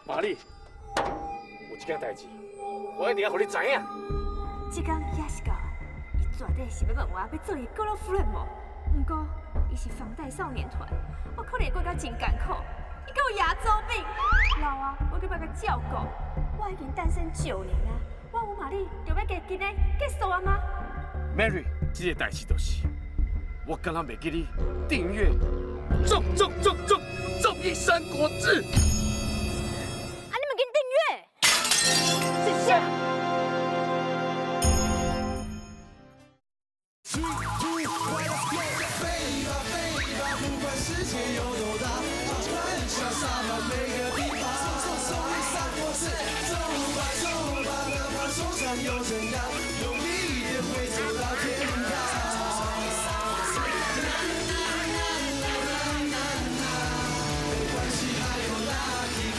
玛丽，有一件代志，我一定要让你知影。 这工也是到啊，伊绝对是要问我要做伊高老夫人无？不过伊是防弹少年团，我可能过到真艰苦。伊给我牙周病，老啊，我要甲照顾。我已经单身9年啊，我有玛丽就要今日结束啊吗 ？Mary， 这个代志就是，我敢若袂记你订阅《众一三国志》。 啊，你们给订阅，谢谢。世界有多大？穿上沙漠每个地方。送你三国志，走吧，哪怕手上有真阳，用力一点会走到天堂。没关系，还有Lucky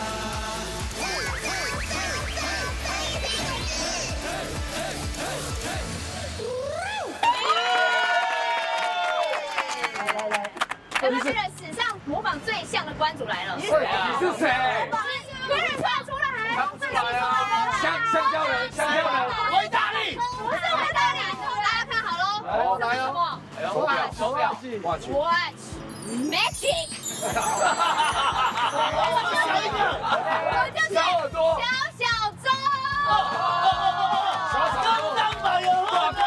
有没有觉得史上模仿最像的关主来了？ 你是谁？ 别人出来， 他出来啊！香蕉人，维达利， 不是维达利，大家看好喽。 来哦，手表，Watch Magic。我就是小耳朵， 小周。 刚刚买有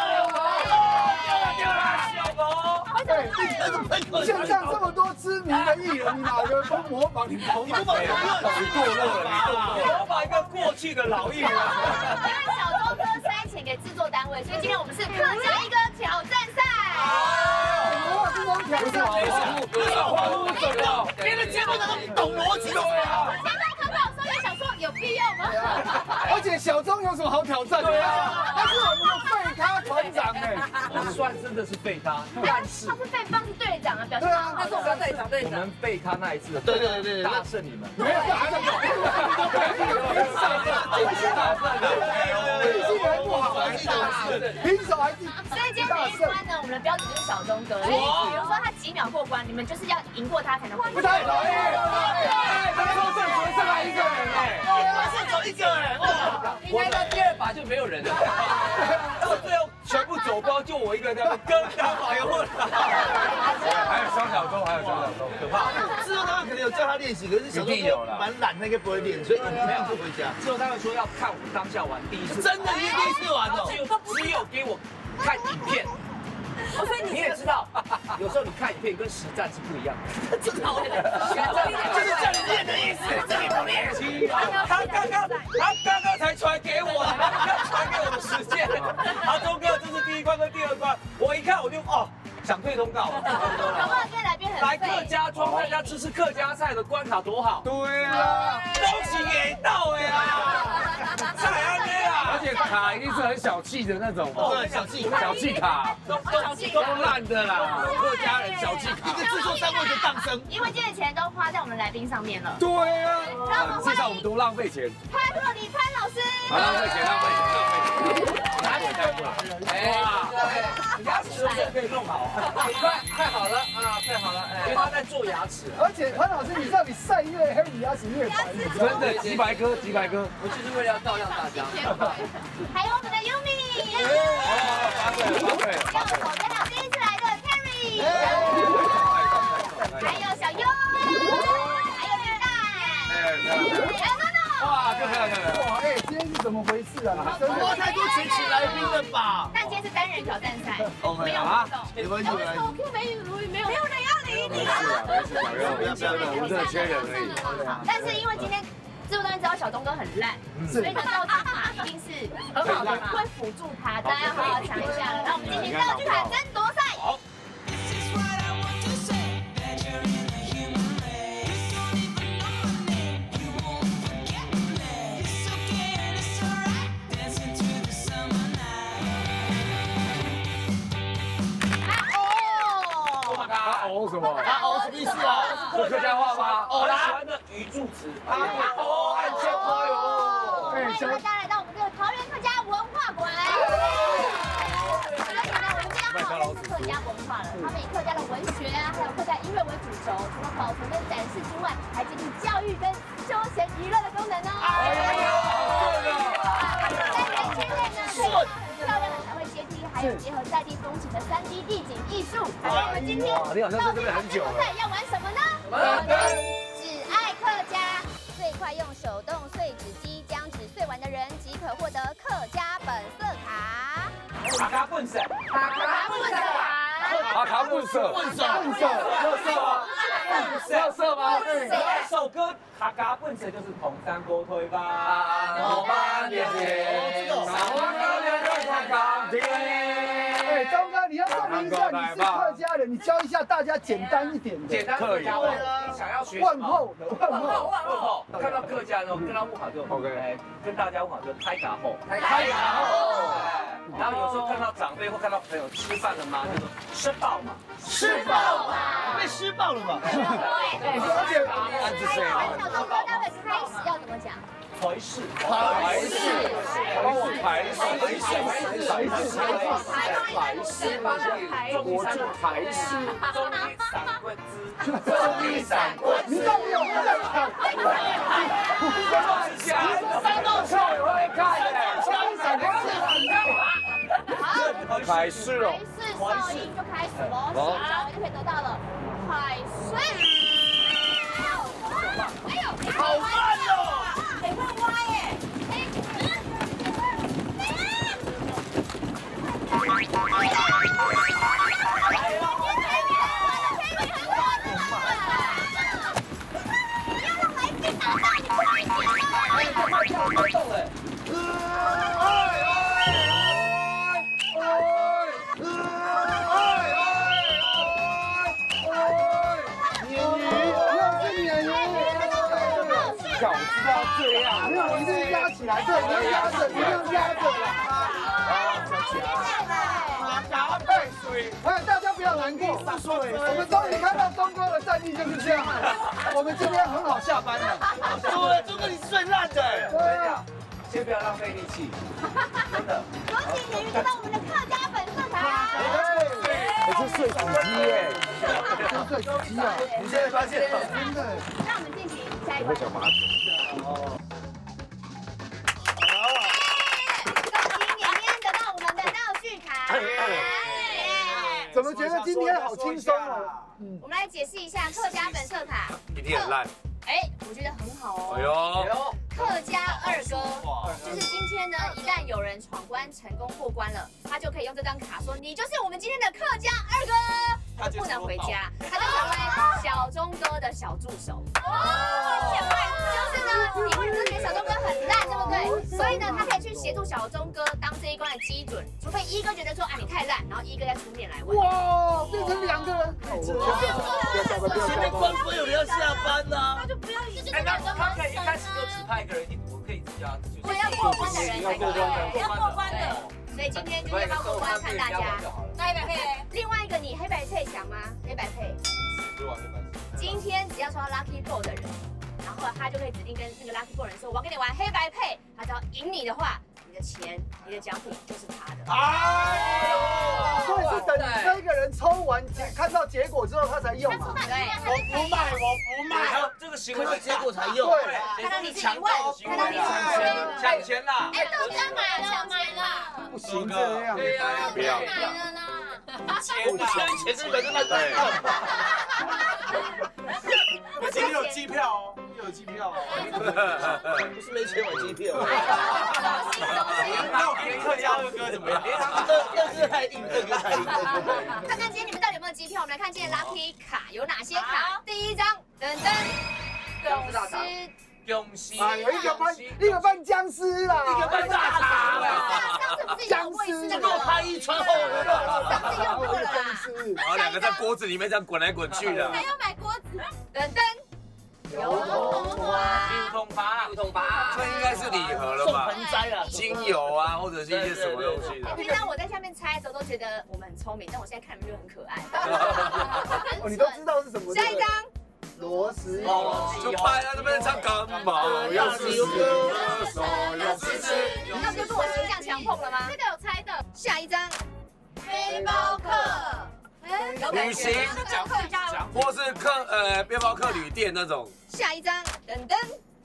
线上这么多知名的艺人，你哪个不模仿？你模仿？ 你堕落了，你模仿一个过去的老艺人。 因为小周哥塞钱给制作单位，所以今天我们是客家一哥挑战赛。 哇，这种挑战， 别的节目能够懂逻辑的呀？ 现在可不好说，也想说有必要吗？ 而且小钟有什么好挑战的？他是我们的废咖团长哎， 我算真的是废咖， 但是他是被帮是队长啊，表示那是我们队长。 我们废咖那一次， 对， 大胜你们。 没有大胜，记性不好，平手还记。 所以今天每一关呢，我们的标准就是小钟哥。比如说他几秒过关，你们就是要赢过他才能过关。 不太容易， 他说这只剩下一个人哎， 是走一个人哇！我到第2把就没有人了，到最后全部走光，就我一个人在那跟他跑又混。 还有双小钟， 可怕。 之后他们可能有叫他练习，可是小时候蛮懒，他应该不会练，所以没有就回家。 之后他们说要看我当下玩第一次， 真的，你第一次玩哦， 只有给我看影片。所以你也知道，有时候你看影片跟实战是不一样的。 真的，就是叫你练的意思，这里不练。 他刚刚才传给我，传给我的时间。好，钟哥，这是第1关跟第2关，我一看我就想退通告。 搞不好今天来宾很来客家庄，大家吃客家菜的关卡多好。 对啊， 都是给到的啊，菜安的啊， 而且卡一定是很小气的那种， 对，小气卡，都烂的啦，客家人小气卡， 一个制作单位的诞生。 因为今天的钱都花在我们来宾上面了。 对啊， 让我们介绍我们多浪费钱， 潘若黎潘老师。 浪费钱。 哇，牙齿是不是可以弄好？快好了啊，快好了，因为他在做牙齿。 而且潘老师，你知道你晒越黑，你牙齿越白， 真的几百颗， 我就是为了要照亮大家。 还有我们的 Yumi， 对， 还有我跟到第一次来的 Terry，还有小优，还有李诞，还有 NONO。 哇，漂亮！ 哇，哎，今天是怎么回事啊？真的哇，太多前期来宾了吧？ 但今天是单人挑战赛，没有啊互动。 没关系，没关系。 我 Q 没有人要理你啊！ 我们真的缺人而已。 但是因为今天制作单位知道小东哥很烂，所以呢道具卡一定是很好的，会辅助他，大家要好好想一下了。那我们进行道具卡争夺赛。好。 哦什么？ 什么意思啊？ 是客家话吗？ 喜欢的语助词。 欢迎大家来到我们这个桃园客家文化馆。而且呢，我们这样好像是客家文化了，他们以客家的文学啊，还有客家音乐为主轴，除了保存跟展示之外，还进行教育跟休闲娱乐的功能哦。在园区内呢，漂亮的彩绘阶梯，还有结合在地风情的3D 地景艺术。我们今天你好像在这边很久了。 要玩什么呢？只爱客家，最快用手动碎纸机将纸碎完的人即可获得客家本色卡。 卡卡笨色， 卡卡本色卡。 阿卡笨色，乐色吗？ 这首歌卡卡笨色就是同山沟推吧。 我们年轻， 哎，张哥，你要证明一下你是客家人，你教一下大家简单一点的。 简单客家话，你想要学问候的问候。 问候，看到客家呢，跟他问好就 OK， 跟大家问好就开卡后，开卡后。然后有时候看到长辈或看到朋友吃饭了吗？就说吃饱嘛， 吃饱嘛，被吃爆了嘛。 小钟哥，待会开始要怎么讲？ 台式， 帮我排式， 中医散棍你到底有没有在看？ 三道球也会看的，排式哦， 哨音就开始喽，然后就可以得到了海水。哎呦，好慢哦！很会挖耶！ 我知道这样，没有，一定压起来，对，你要压着，你要压着啦。哎，大家不要难过，我们终于看到钟哥的战力就是这样，我们今天很好下班了。 对，钟哥你是最烂的。 对啊， 先不要浪费力气，真的。 恭喜你得到我们的客家本色卡。 这是碎纸机耶， 这是碎纸机啊， 你现在发现了？ 真的。 让我们进行下一关。 小马桶。 得到我们的道具卡。 怎么觉得今天好轻松哦？ 我们来解释一下客家本色卡。 一定很烂。 哎，我觉得很好哦。 哎呦， 客家二哥，就是今天呢，一旦有人闯关成功过关了，他就可以用这张卡说你就是我们今天的客家二哥，他就不能回家，他就成为小钟哥的小助手。就是呢，因为之前小钟哥很烂，对不对？所以呢，他可以去协助小钟哥当这一关的基准，除非一哥觉得说，哎，你太烂，然后一哥再出面来玩。 哇，变成2个人， 前面关不会有人要下班呐。 那就不要一直哎，那他可以一开始就只派一个人，我可以只叫他。 我要过关的人才可以， 要过关的。 所以今天就是要过关看大家。那黑白配，另外一个你黑白配想吗？黑白配。今天只要抽到 Lucky Ball 的人，然后他就可以指定跟那个 Lucky Ball 人说，我要跟你玩黑白配，他只要赢你的话，你的钱、你的奖品就是他的。 所以是等这个人抽完看到结果之后他才用嘛。 对， 我不卖， 这个行为看到结果才用。 对， 看到你是1万，看到你是抢钱啦！ 哎，到底要买了，买了。 不行这样。 对呀， 不要。 买了呢。 钱是本身卖对。 我今天有机票哦，有机票哦。 不是没钱买机票。 那我给客家二哥怎么样？ 二哥太硬，二哥太硬。 看看今天你们到底有没有机票？我们来看今天 Lucky 卡有哪些卡。第一张，噔噔， 勇士啊，有一个扮僵尸啦， 一个扮大肠啦， 上次不是有过一次那个拍一穿后的， 上次又过了啦。 然后2个在锅子里面这样滚来滚去的。 还要买锅子，噔噔，油桶花， 这应该是礼盒了吧？ 盆栽啊， 精油啊，或者是一些什么东西的。 平常我在下面猜的时候都觉得我们很聪明，但我现在看你们就很可爱。 哦，你都知道是什么？ 下一张。 螺丝就拍他那边唱干嘛？要是歌手，要是那不就跟我形象强碰了吗？这个有猜的。下一张，背包客， 旅行或是背包客旅店那种。 下一张，噔噔，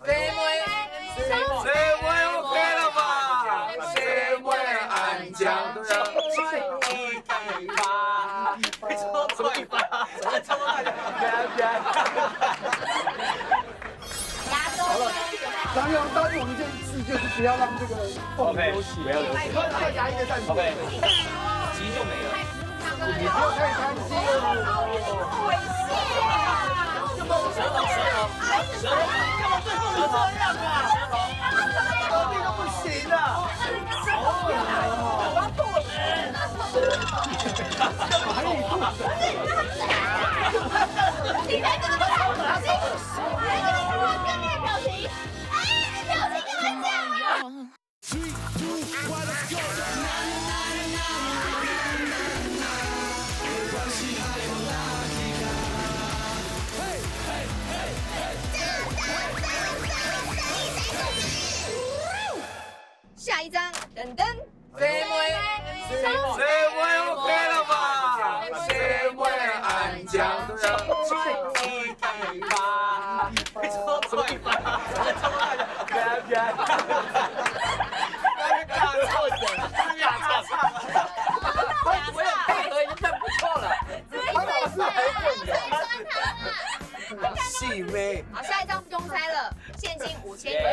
张勇答应我们一件事，就是不要让这个凤梨流血， 不要流血， 要牙医的战术。 OK， 急就没了。 你不要太贪心了。 猥亵啊！ 舌头，干嘛对凤梨这样啊？ 这个不行啊！ 你来这个表情，来这个正面表情，哎，表情干嘛这样？ 下一张，噔噔，谁会 OK 了吧？ 谁会安江的？ 错一把，我有配合已经算不错了。 细妹， 好，下一张不用猜了，现金5000元，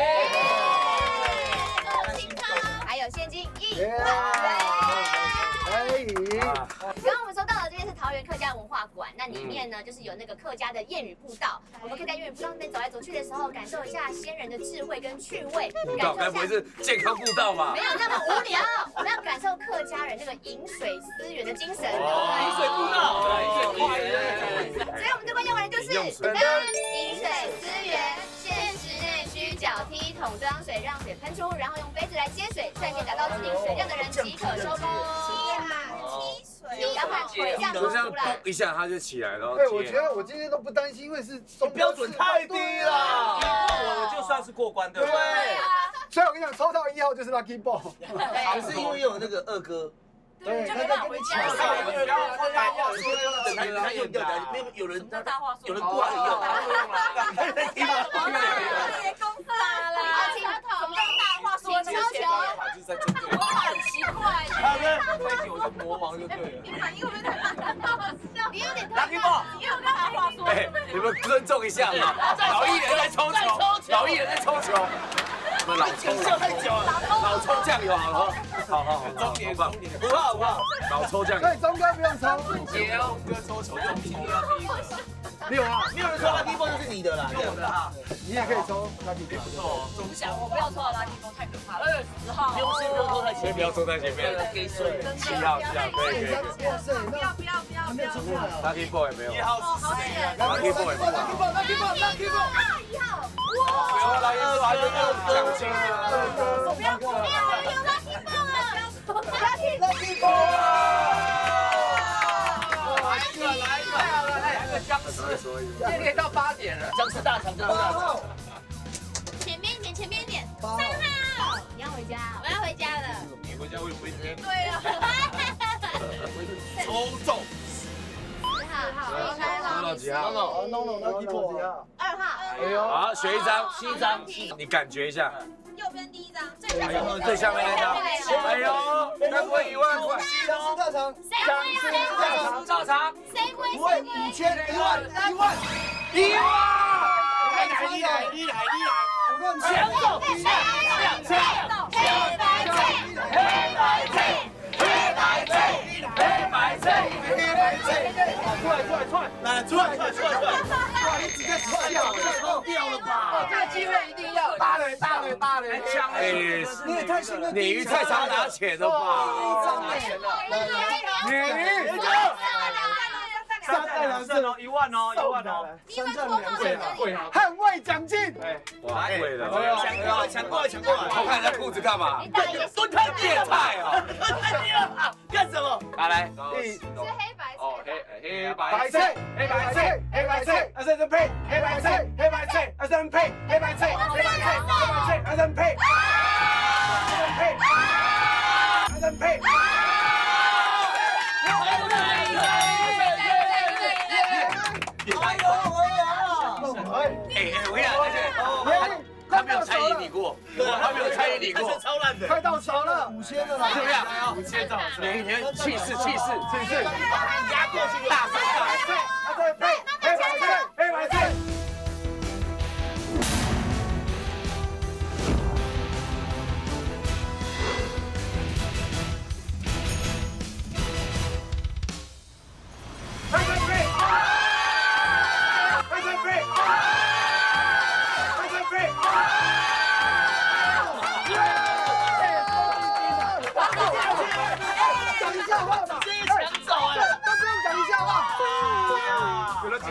还有现金1万元。刚刚我们说到了，这边是桃园客家文化馆，那里面呢就是有那个客家的谚语步道，我们可以在谚语步道那边走来走去的时候，感受一下先人的智慧跟趣味， 步道该不会是健康步道吧没？有那么无聊，我们要感受客家人这个饮水思源的精神。 饮水步道， 所以我们这关键玩的就是饮水思源，限时内需脚踢桶装水，让水喷出，然后用杯子来接水，瞬间达到指定水量的人即可收工。踢要把腿这样就这样出来咚。一下它就起来了。 对，我觉得我今天都不担心，因为是标准太低了。 我就算是过关的。 对，所以我跟你讲，抽到1号就是 lucky ball。 还是因为有那个二哥。 对， 就没办法回家了。 等他用掉的，没有人有人过来用。 公司来了，请什么大话说请敲球，很奇怪。 他们在一起我就魔王就对了。 你反应会不会太好笑？你有点太 Lucky ball， 你有跟他话说。 哎，你们尊重一下嘛！老艺人在抽球，老艺人在抽球。我们老抽太久了，老抽酱油好了，好，中年棒，5号，老抽酱油。 所以钟哥不用抽， 也要哥抽球就一定要第一个。 6号， 没有人说 lucky ball 就是你的啦， 用我的哈， 你也可以抽 lucky ball。 不错。 不想，我不要抽到垃圾包，太可怕了。10号， 不用先不用说太前先不要坐在前面。 给水。 7号，可以。 不要， 还没有抽出来。 Lucky boy 没有 1号是谁呀 lucky ball。 1号， 不要来2号就奖金了。 不要，有垃圾包了， lucky ball。 来一个僵尸，今天可以到8点了。 僵尸大肠，僵尸大肠。 前面一点，3号，你要回家，我要回家了。 你回家会不会接？ 对了， 抽中。 4号， 到几号？ lucky ball。 2号， 哎呦， 好，选一张， 7张， 你感觉一下。 右边第一张， 最下面那张。哎呦，该不会1万块？ 僵尸大肠， 照常。 谁会 5000、1万， 抢走！出来！ 哇，你直接笑了，掉了吧？ 这个机会一定要。 大雷， 抢！ 哎， 你也太幸运， 鲶鱼太常拿钱了吧？ 鲶鱼 3战2胜哦，1万哦，1万哦。 3战2胜，捍卫奖金。 哇，贵了！ 抢过来！ 偷看人家裤子干嘛？ 蹲他变态哦！ 干什么？ 来， 是黑白哦，黑白菜，二三人配，黑白菜，二三人配，黑白菜，二三人配， 我跟你讲，而且他没有参与你过，他没有参与你过， 超烂的。 快到手了，5000了啦， 怎么样 ？5000兆， 你气势， 压过去， 大声！ 二三人配，黑白菜。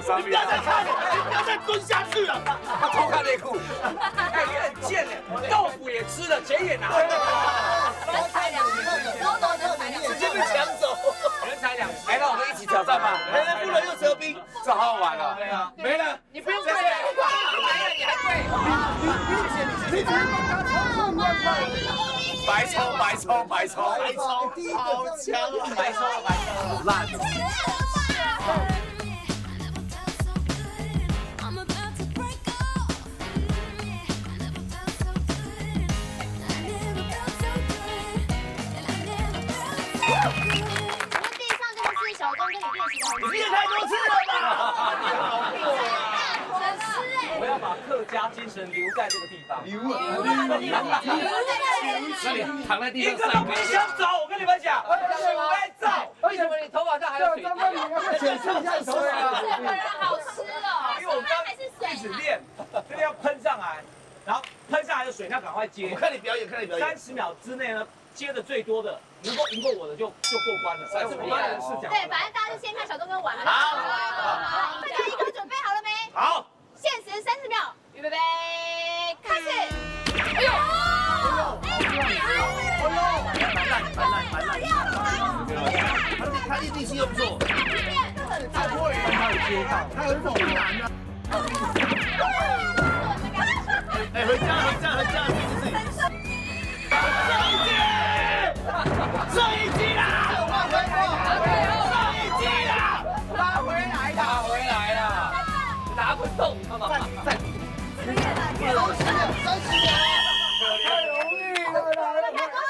上面。 不要再看了，不要再蹲下去了。 他偷看内裤。 哎，你很贱哎，豆腐也吃了，钱也拿了。 人财两失，多多人财两失， 直接被抢走。 人财两失。 哎，那我们一起挑战吧。 不能用蛇兵， 这好好玩哦。 对啊， 没了， 你不用跪了，没了你还跪。 你只是帮他抽1万块。 白抽。 好强啊，白抽， 烂。 地上就是小钟跟你练习的很你练太多次了吧？ 真是哎。 我要把客家精神留在这个地方。 那你躺在地一上个都别想走，我跟你们讲，准备走。 为什么你头发上还有水张哥，你要不要解释一下头发？ 这个人好湿哦， 因为我们刚一直练，这个要喷上来，然后喷上来的水要赶快接。 我看你表演 30秒之内呢，接的最多的，能够赢过我的就过关了。30秒的视角。 对，反正大家就先看小钟跟玩嘛。 好， 大家一个准备好了没？ 好， 限时30秒，预备，开始。哎呦！ 他力气又不错， 他会，他有接到，他很猛男啊。 哎，回家，自己。上一季啦！ 拉回来了，拿不动，你看嘛。 再30秒，太容易了啦！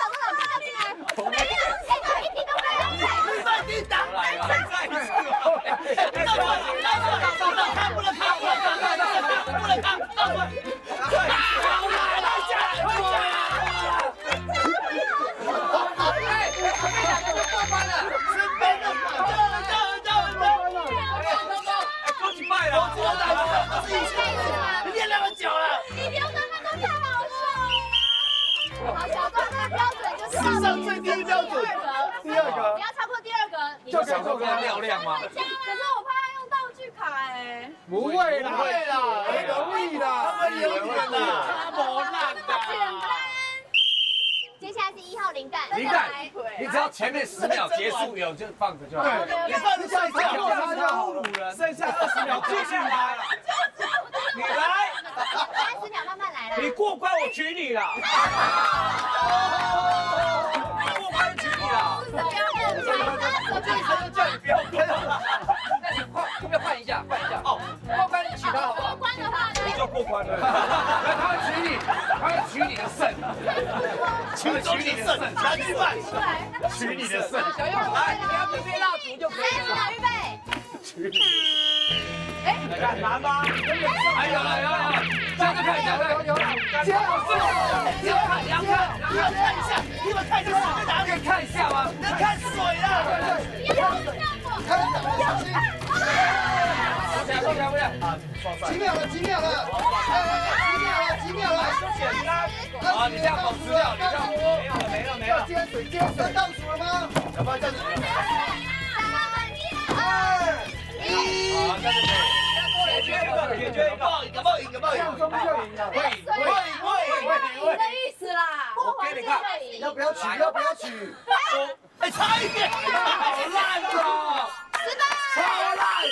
你练那么久了， 你不要跟他都太好笑了。好，小钟的标准就是史上最低标准。 第二个你要超过第2个，你就想说跟他亮亮吗？ 可是我怕他用道具卡哎。 不会啦，很容易啦， 他们有点啦， 接下来是1号林蛋， 林蛋，你只要前面10秒结束有就放着就好。 你放着下一跳， 他就侮辱人。 剩下20秒继续来了，你来 30秒慢慢来啦。 你过关我娶你了，过关娶你了， 不要认真， 他就叫你不要跟了， 那你要不要换一下哦，过关娶他好不好？ 过关的话， 你就过关了。 他会娶你，他会娶你的肾，娶你的肾， 拿去办， 娶你的肾。 小佑来，你要准备蜡烛就可以了。预备。 敢拿吗？ 哎，有了，这样就看一下， 有了，接好是你们看一下，你们看一下水在哪里？ 可以看一下吗？ 能看水了。 几秒了？ 简单。 啊，你这样搞资料，你这样没了。 接水倒数了吗？ 要不要这样子 3、2、1。 好，这样就可以。 解决一个， 赢个报赢， 中就赢了。 赢的意思啦。 我给你看， 要不要取？ 哎，差一点， 好烂哦！ 超烂，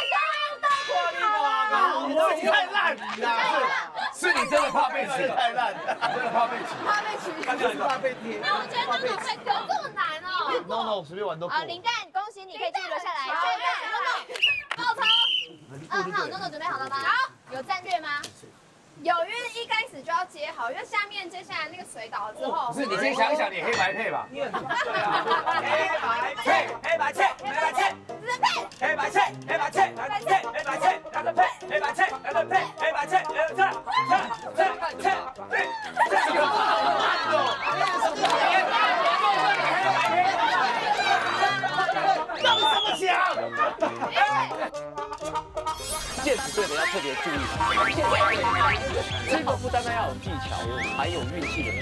你太烂了， 是你真的怕被取， 太烂， 真的怕被取。 怕被贴。 我觉得这么难哦。 no， 随便玩都过。 好，林蛋，恭喜你可以继续留下来。报仇。2号，NONO准备好了吗？好。有战略吗？ 有，因为一开始就要接好，因为下面接下来那个水倒了之后， 不是，你先想一想，你黑白配吧。 对啊，黑白配，黑白配，黑白配，来个配，黑白配，来个配，黑白配，来个配，黑白配，来个配， 搞什么强？ 剑指队的要特别注意，这个不单单要有技巧，还有运气的。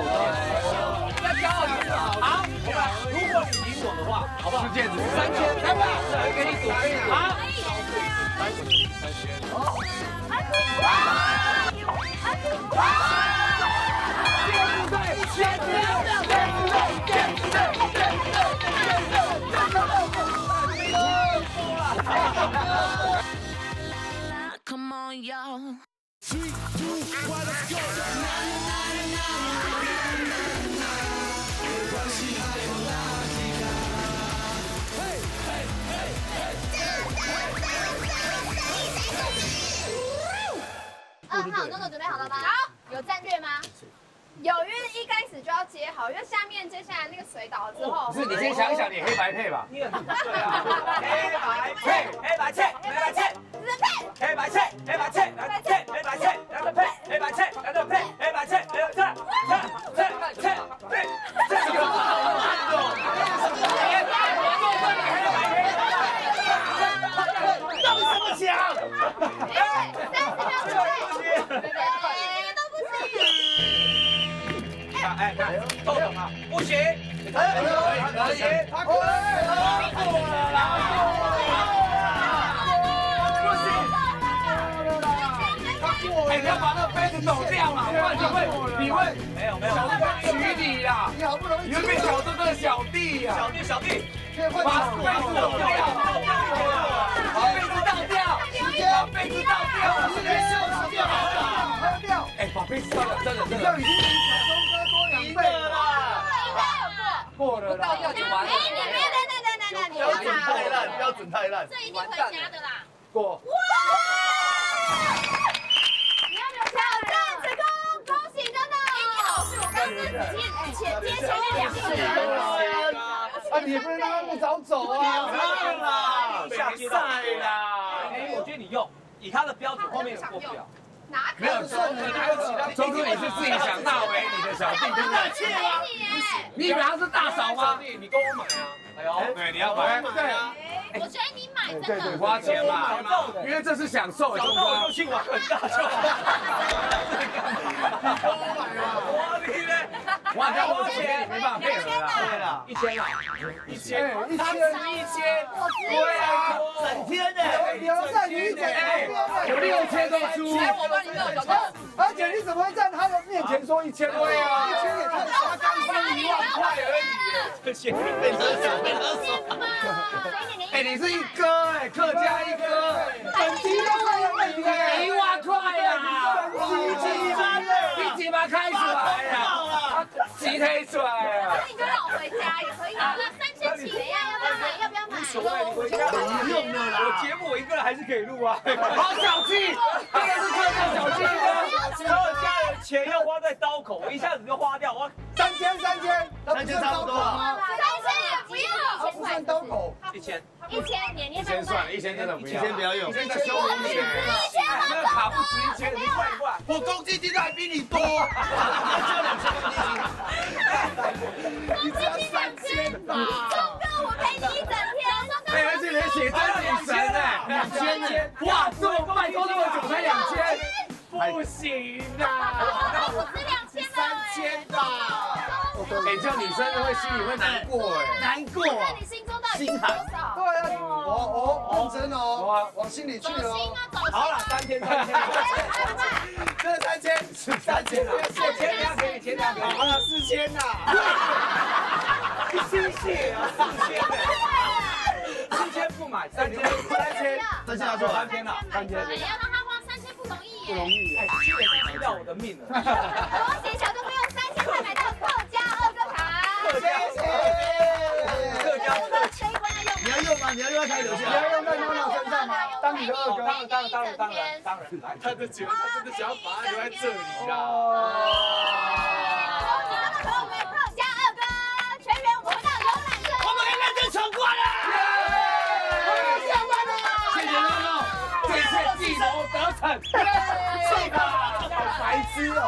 好，如果你赢我的话，好不好？ 是剑指 3000，来吧，给你赌，好。 Come on, y'all. 3, 2, 1, let's go. 2号，诺诺准备好了吗？好，有战略吗？有，因为一开始就要接好，因为下面接下来那个水倒了之后， 不是你先想一想，你黑白配吧。 你很对啊，黑白配，黑白配，黑白配，黑白配，黑白配，黑白配，黑白配，两个配，黑白配，两个配，黑白配，两个配，这个好慢哦。到底怎么讲？30秒之内，都不行。哎，豆懂啊，不行，可以，他过了啦，不行，他过了，哎，你要把那个杯子抖掉了，不然你会没有小哥哥娶你啦，你好不容易，你会变小哥哥的小弟呀，小弟，把杯子抖掉，把杯子倒掉，把杯子倒掉，直接笑掉，喝掉，哎，把杯子倒掉，真的，这样已经比小钟哥多2倍了啦，过了啦，倒掉就完了，哎，你标准太烂，标准太烂， 这一定回家的啦， 过。 哇！挑战成功，恭喜真的！你好事，我刚刚接前面2次。 啊，你也不能让他不早走啊！ 下赛啦！哎，我觉得你用，以他的标准后面有过不了。 没有，还有其他。钟哥，你是自己想纳为你的小弟，对不对？你以为他是大嫂吗？ 你跟我买啊！哎呦， 对，你要买， 对啊。 我觉得你买真的花钱嘛，因为这是享受。 找到我就去玩很大就好。你跟我买啊！哇，你呢？ 哇，这花钱你没办法配合啦。 对了，1000啦，1000， 他对啊， 整天呢， 留在你整天呢， 我6000都出。 我帮你弄小哥。 而且你怎么会在他的面前说1000？对啊，1000也太少， 刚收1万块而已。 这些被勒索，被勒索。 哎，你是一哥哎，客家一哥， 本集都快要被你 1万块呀！你几把开出来呀？几推出来啊？ 那你就让我回家也可以啊。那3000起的呀，要不要买？ 无所谓，你回家不用了啦。我节目我一个人还是可以录啊。 好小气，这个是客家小气哥。 客家的钱要花在刀口，我一下子就花掉，我 3000 差不多了。 3000也不要， 不算刀口 ，1000 年 1000算了，1000真的不要 ，1000不要用 ，1000再修1年。 那个卡不值1000，你怪不怪？ 我公积金还比你多，就2000公积金， 你只要3000吧。 钟哥，我陪你1整天。 哎，而且连写真女神哎，2000，哇，这么拜托那么久才2000，不行啊！ 我值2000了 3000吧。 哎，这样女生会心里会难过哎， 难过。 那你心中到底是多少？ 对啊，我认真哦，往心里去哦。 好了，3000， 这3000是3000啊， 钱两给你，钱两给你， 好了，4000呐。 谢谢啊，4000不买，3000 要做 3000了 ，3000。要让他花3000不容易耶。 不容易， 哎，基本上吃掉我的命了。 恭喜小钟哥用3000块买到客家2个卡。 客家特权。 你要用吗？你要用才留下。 你要用在诺诺身上吗？当你的2哥。 当然来， 他就觉得他真的想要把它留在这里啦。 恭喜真的成为我们客家2哥，全员我们回到游览车。 我们可以认真闯关了。 下班了。 谢谢诺诺，这次计谋得逞，是吧？好白痴哦。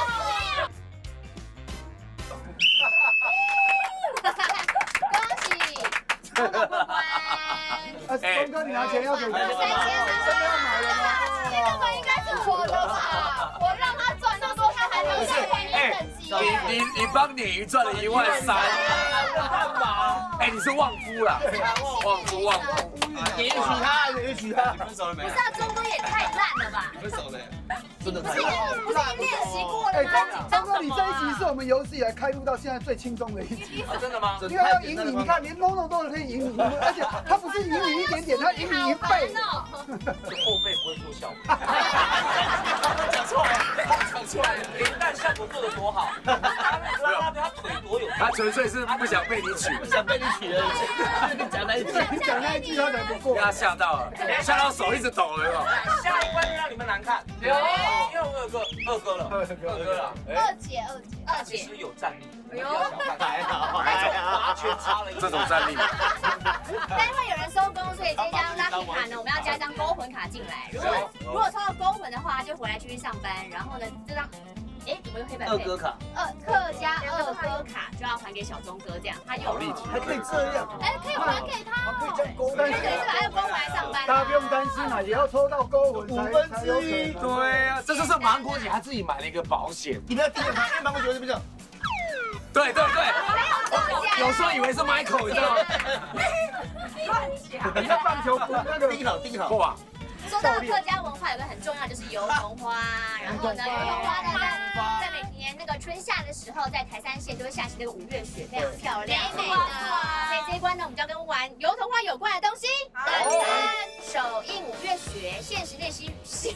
恭喜钟哥过关。 钟哥，你拿钱要给谁？ 真的要买了吗？这个本应该是我的吧？我让他赚那么多，他还留下来一整集。 你帮鲶鱼赚了13000，干嘛？哎，你是旺夫啦，旺夫。 允许他，允许他。 分手了没？ 不是啊，中哥也太烂了吧？ 分手了。 真的不是已经练习过了吗？ 张哥，你这一集是我们有史以来开录到现在最轻松的一集。 真的吗？ 因为要赢你，你看连 NONO 都可以赢你，而且他不是赢你一点点，他赢你1倍。 后背不会做效果。讲错了，讲错了，连弹效果做得多好，他腿多有。 他纯粹是不想被你娶， 不想被你娶了。讲那一句， 讲那一句他才不过。 被他吓到了，吓到手一直抖了。 下一关就让你们难看，因为我有个二哥了， 二姐， 其实有战力， 还好， 八圈插了一这种战力。 待会有人收工，所以这张 lucky 卡呢，我们要加一张勾魂卡进来。如果抽到勾魂的话，就回来继续上班。然后呢，这张，怎么用黑板配？ 二哥卡， 客家二哥卡就要还给小钟哥，这样他有还可以这样， 可以还给他， 可以这样勾， 但是还有勾回来上班。 大家不用担心啊，也要抽到勾魂 1/5。 对啊，这就是芒果姐她自己买了一个保险。 你不要盯着他，因为芒果姐这边这样。 对， 没有有时候以为是 Michael， 你知道吗？ 乱讲， 人家棒球那个盯好。 哇！ 说到客家文化，有个很重要就是油桐花，然后呢，油桐花呢，在每年那个春夏的时候，在台三线都会下起那个5月雪，非常漂亮，美的。所以这一关呢，我们就要跟玩油桐花有关的东西。手印5月雪，限时练习，限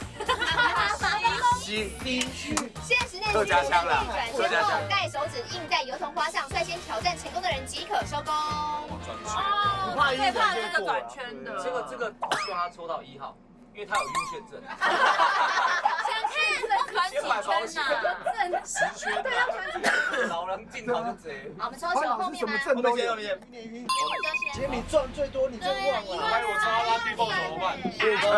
时练习， 客家腔啦， 客家腔，盖手指印在油桐花上，率先挑战成功的人即可收工。 哦，最怕这个转圈的。 这个希望他抽到1号，因为他有晕眩症。 先买保险 10圈的，老人镜头就这。 好，我们抽球后面吗？ 姐你赚最多，你最旺了。 还有我抽到 Lucky Ball 怎么办？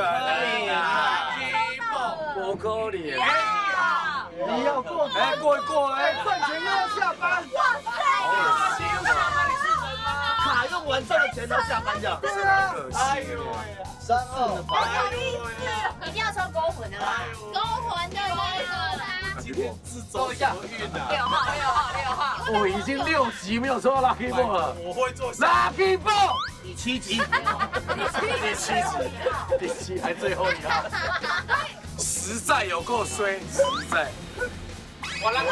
不可怜。 你要过， 过哎， 赚钱又要下班。 哇塞！ 卡用完赚了钱都下班这样。 对啊。 哎呦，3号， 一定要抽勾魂的啦，勾魂的那个。 今天是走什么运啊 ？6号。 我已经6集没有抽到 Lucky Ball 了。我会做 Lucky Ball。 第7集， 第7还最后1号，实在有够衰，实在。 我来，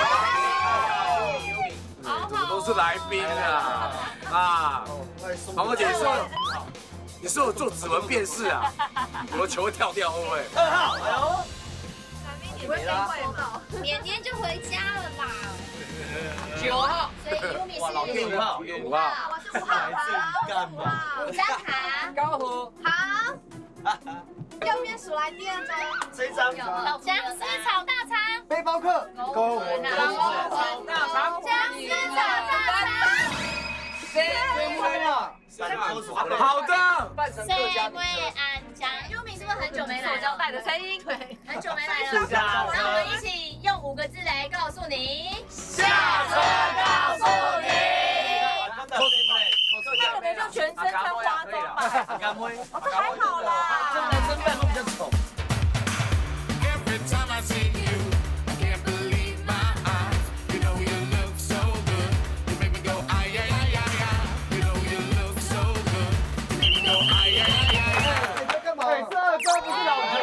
怎么都是来宾啊！芒果姐你是有做指纹辨识啊？我的球会跳掉会不会 ？2号，哎呦， 你会会吗？ 年年就回家了吧 ？9号， 所以优米是 5号， 我是5号。 干嘛 ？5张卡， 高和， 好。右边数来第2张， 这一张， 姜丝炒大肠， 背包客，勾魂， 大肠， 姜丝炒大肠， 好的， 扮成客家女生。优米是不是很久没来？ 塑胶袋的声音，对， 很久没来了。那我们一起用5个字来告诉你，下车告诉你。 他可能就全身穿花装吧。 干杯！ 这还好啦。 这男生扮会比较丑。 Every time I see you, I can't believe my eyes. You know you look so good. You make me go ay ay ay ay ay. You know you look so good. You make me go ay ay ay ay ay. 你在干嘛？这2哥不是老婆。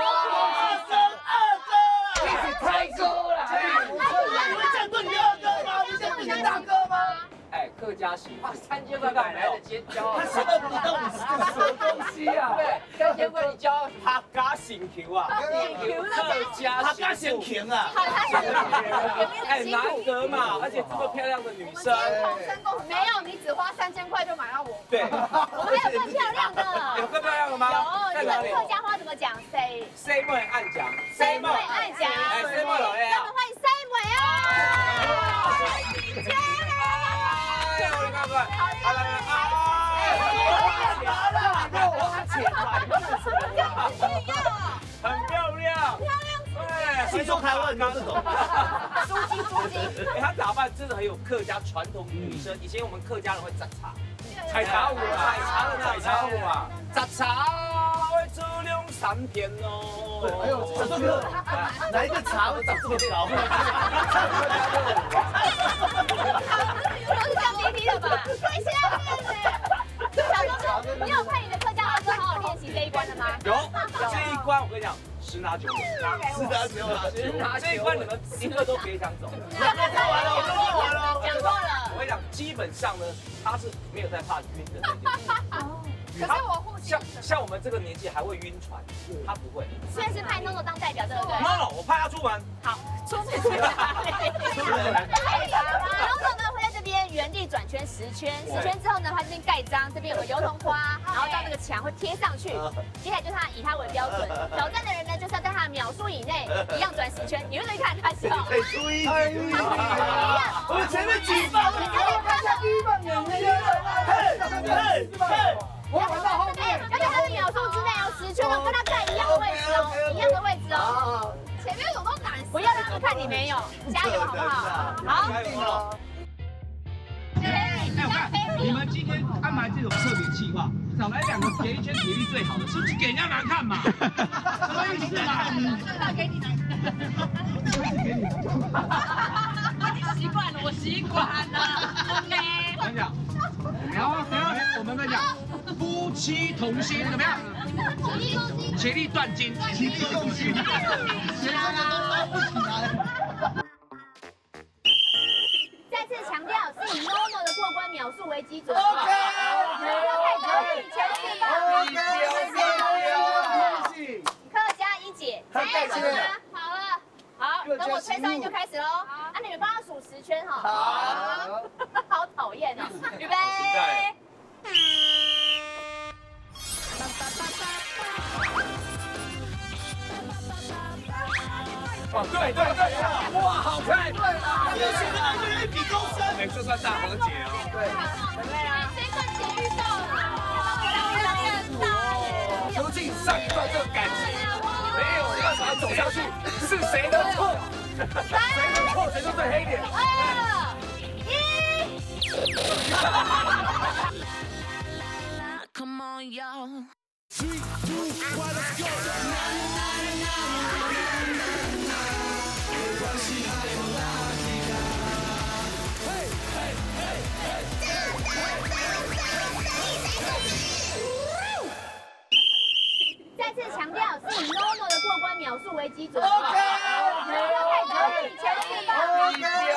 一起拍歌啦！你会这样对你2哥吗？你这样对你大哥吗？ 客家媳妇3千块买来的尖椒， 他什么不到你是什么东西啊？ 对，3千块你教客家新球啊，客家他家先停啊！ 难得嘛，而且这么漂亮的女生， 没有，你只花3000块就买到我。 对， 我们还有更漂亮的， 有更漂亮的吗？ 有，这个客家话怎么讲 ？C 妹暗讲 ，C 妹暗讲 ，C 妹老爷啊， 我们欢迎 C 妹啊！ 很漂亮， 对，新中台湾刚这种， 猪鸡， 她打扮真的很有客家传统女生。以前我们客家人会采茶舞啊，摘茶会出两3片哦。 哎呦，这个哪一个茶会长这么高？ 都是这样滴滴的吧？太下面了。小哥哥，你有看你的客家二哥关我跟你讲，10拿9稳。 10拿9拿9。 这一关你们一个都别想走。 完了，我做完了。 讲过了。 我跟你讲，基本上呢，他是没有在怕晕的这件事。 可是我护像我们这个年纪还会晕船，他不会。 虽然是派 NONO 当代表，对不对 ？NONO， 我派他出门。 好，出门去哪里？NONO 呢会在这边原地转圈10圈，10圈之后呢，他这边盖章，这边有个油桐花，然后到那个墙会贴上去。接下来就是他以他为标准，挑战的人呢就是要在他的秒数以内一样转10圈。你会不会看他笑？ 可以注意， 一样。 我们前面举棒， 你看一下第一棒，我玩到后面， 要在他的秒数之内哦，10圈哦，跟他在一样的位置哦，一样的位置哦。前面有都难，不要让他们看你没有，加油好不好？好。 你们今天安排这种特别计划，找来2个演艺圈体力最好的，是不是给人家难看嘛？什么意思啊？ 给你难看。我习惯了，我习惯了。OK。 我跟你讲，然后我们跟你讲，夫妻同心怎么样？协力断金，协力共心，谁这个都拉不起来。 再次强调，是以 NONO 的过关秒数为基准。 OK， 前4棒。客家一姐，好了，好，等我吹上音就开始喽。啊，你们帮他数10圈哈。好，好讨厌哦。预备。 哦，对，哇，好看！ 这是那个人比高深， 哎，这算大和解哦。 对啊，这段前遇到了， 究竟上一段这个感情没有办法走下去，是谁的错？谁的错谁就最黑脸。 2、1。 Come on, y'all. 3, 2, 1, let's go. 再次强调，是以 NONO 的过关秒数为基准。OK， 可以，前4棒。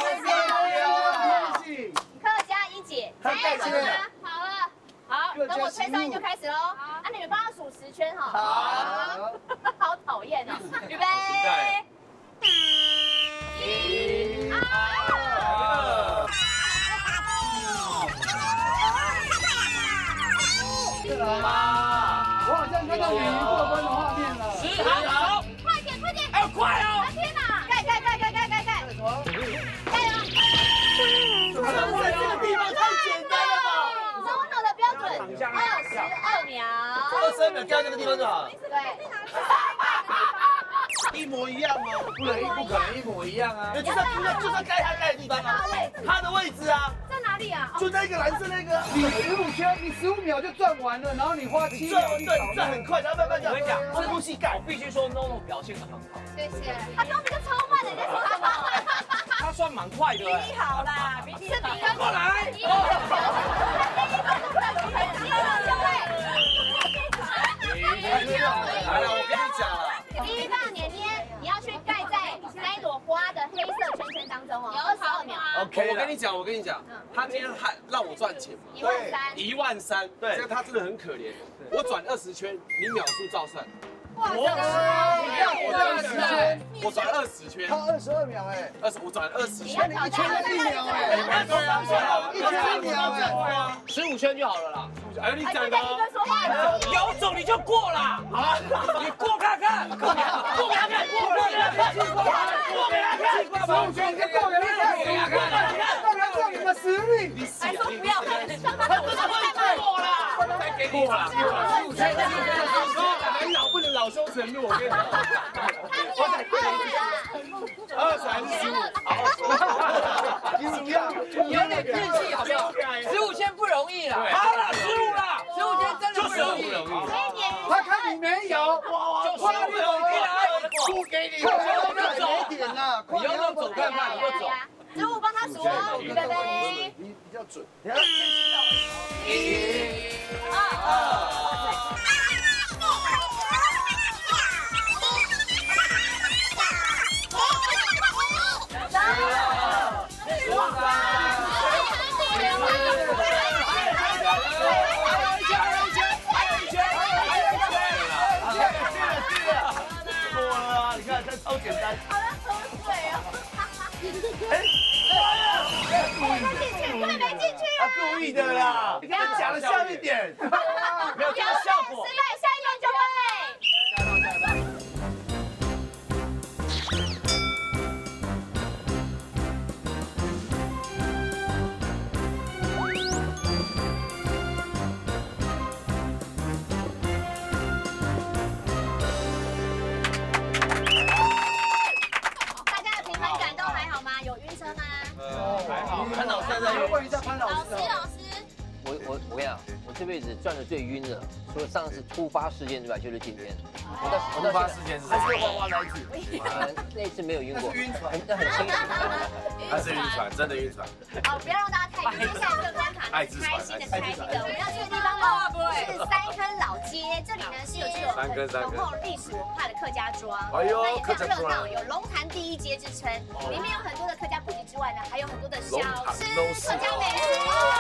客家一姐，好了，好，等我吹上音就开始喽。啊，你们帮他数10圈哈。好，好讨厌哦。预备。1、2。 我好像看到演员过关的画面了。 好， 快点！ 哎，快哦！ 天哪！盖！加油！ 这个地方太简单了吧 ？NONO 的标准22秒。 22秒掉这个地方就好了。 对。 一模一样吗？ 不可能一模一样啊！ 就算该他盖的地方啊，他的位置啊， 在哪里啊？ 就那个蓝色那个。 你15圈，你15秒就赚完了，然后你花7秒去赚很快，然后慢慢我跟你讲， 这部戏盖我。必须说 NONO 表现得很好， 谢谢。他刚刚超慢的，你在说他慢？ 他算蛮快的。 比你好啦，比你好。 过来。 来了，我跟你讲了。 第一棒年年，你要去盖在那一朵花的黑色圈圈当中哦，22秒。 OK， 我跟你讲，他今天还让我赚钱嘛 13000。 对，这样他真的很可怜。我转20圈，你秒数照算。 哇， 我转20圈， 他22秒哎我转20 你要圈， 挑战 1秒哎，1圈1秒哎 ，15圈就好了啦。 哎，你讲的你在说话呢？ 有种你就过啦，好，你过看看，过给他看 ，15圈就过给他看，让他看你们实力。 还说不要看， 他不是会过啦， 再给你了，15圈，人老不能老羞成怒，我跟你讲。 有点运气好不好？15圈不容易啦，好了，15啦，15圈真的不容易。 他看你没有， 就是不容易啦， 输给你， 没点啦， 你要让走看看，你就走。 15帮他数哦，预备。 你比较准。 1、2。 根本没进去。 他故意的啦，你讲的像一点，没有这个效果。 失败，下一轮9分。大家的平衡感都还好吗？有晕车吗？ 还好。潘老师在问一下潘老师。 老师。 我跟你讲，我这辈子转的最晕的，除了上次突发事件之外，就是今天。 突发事件是还是花花那一次， 那次没有晕过， 晕船， 那很清醒。 他是晕船，真的晕船。 好，不要让大家太晕，接下来这个关卡呢，开心的，我们要去的地方呢是3坑老街，这里呢是有具有很浓厚历史文化的客家庄，那也非常热闹，有龙潭第一街之称。里面有很多的客家古迹之外呢，还有很多的小吃、客家美食。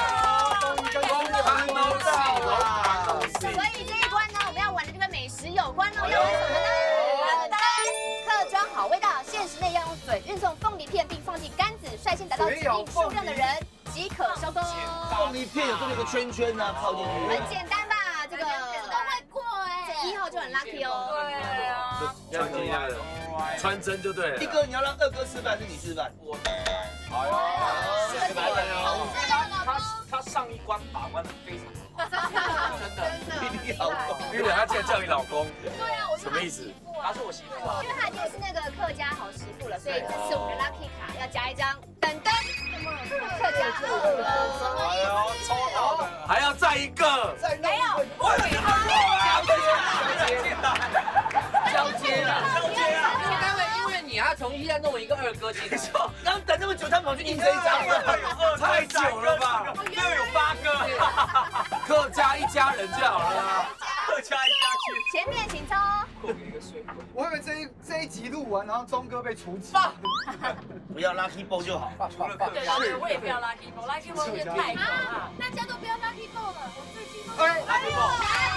所以这一关呢，我们要玩的就跟美食有关哦，要玩什么呢？客庄好味道，限时内要用嘴运送凤梨片，并放进杆子，率先达到指定数量的人即可收工。 凤梨片有这么一个圈圈呢，靠进去。 很简单吧？这个都会过哎，这1号就很 lucky 哦。对啊， 穿针呀，穿针就对了。 一哥，你要让2哥示范，是你示范？我。哎呦， 他上一关把关的非常好，真的。 你老公， 因为他竟然叫你老公， 对啊，我什么意思？ 她是我媳妇啊， 因为她已经是那个客家好媳妇了，所以这次我们的 lucky 卡要加一张等等客家好歌。 哎呦，抽到的， 还要再一个， 没有， 交接了。因为你要重新再弄一个2哥进来， 然后等那么久，他跑去印这一张， 太久了吧？ 又有8个， 客家一家人就好了。 客家一家去。 前面请抽。 我以为这一集录完，然后钟哥被处决。 不要 lucky ball 就好。 对，我也不要 lucky ball，lucky ball 是太可怕。 大家都不要 lucky ball 了，我最近都。 lucky ball。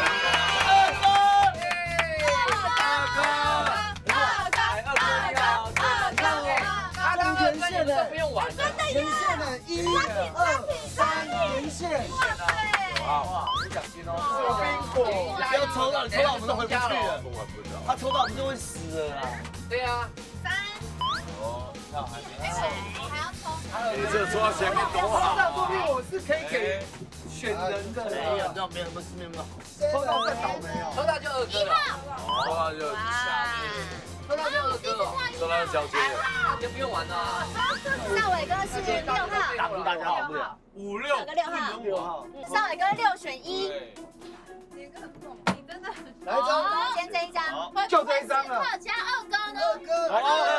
他当连线的， 不用玩的， 连线的1、2、3连线。 哇，有奖金哦！是冰果，不要抽到，你抽到我们都回不去了。他抽到我们就会死了啦。 对啊。 3。 哦，那还没。 我还要抽。 你这个抽到前面多好。 那说明我是可以给选人的。 没有，那没有那么好。 抽到更倒霉哦。 抽到就2哥了。 抽到就抽到就2哥了， 抽到就交接了。 那就不用玩了。 少伟哥是6号。 打不大家好不了。 5、 6个6号。少伟哥6选1。 你很猛，你真的很。 来一张， 先这一张。 就这一张了。 客家2哥呢 ？2哥。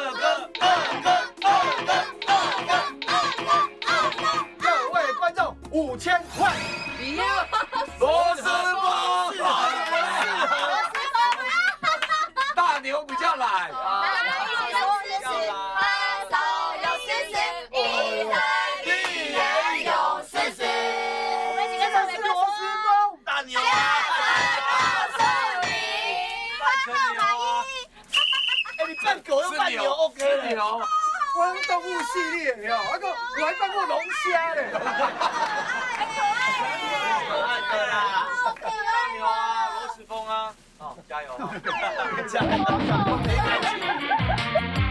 各位观众，5000块。 罗斯峰，大牛比较懒。 一起说40，单手有40，一人一人有40。我们几个准备罗斯峰， 大牛。你扮狗又扮牛 ，OK 了。 牛， 我用动物系列有，那个我还扮过龙虾嘞。 可爱的啦， 大牛啊，罗时丰啊，哦，加油！ 加油！没感情。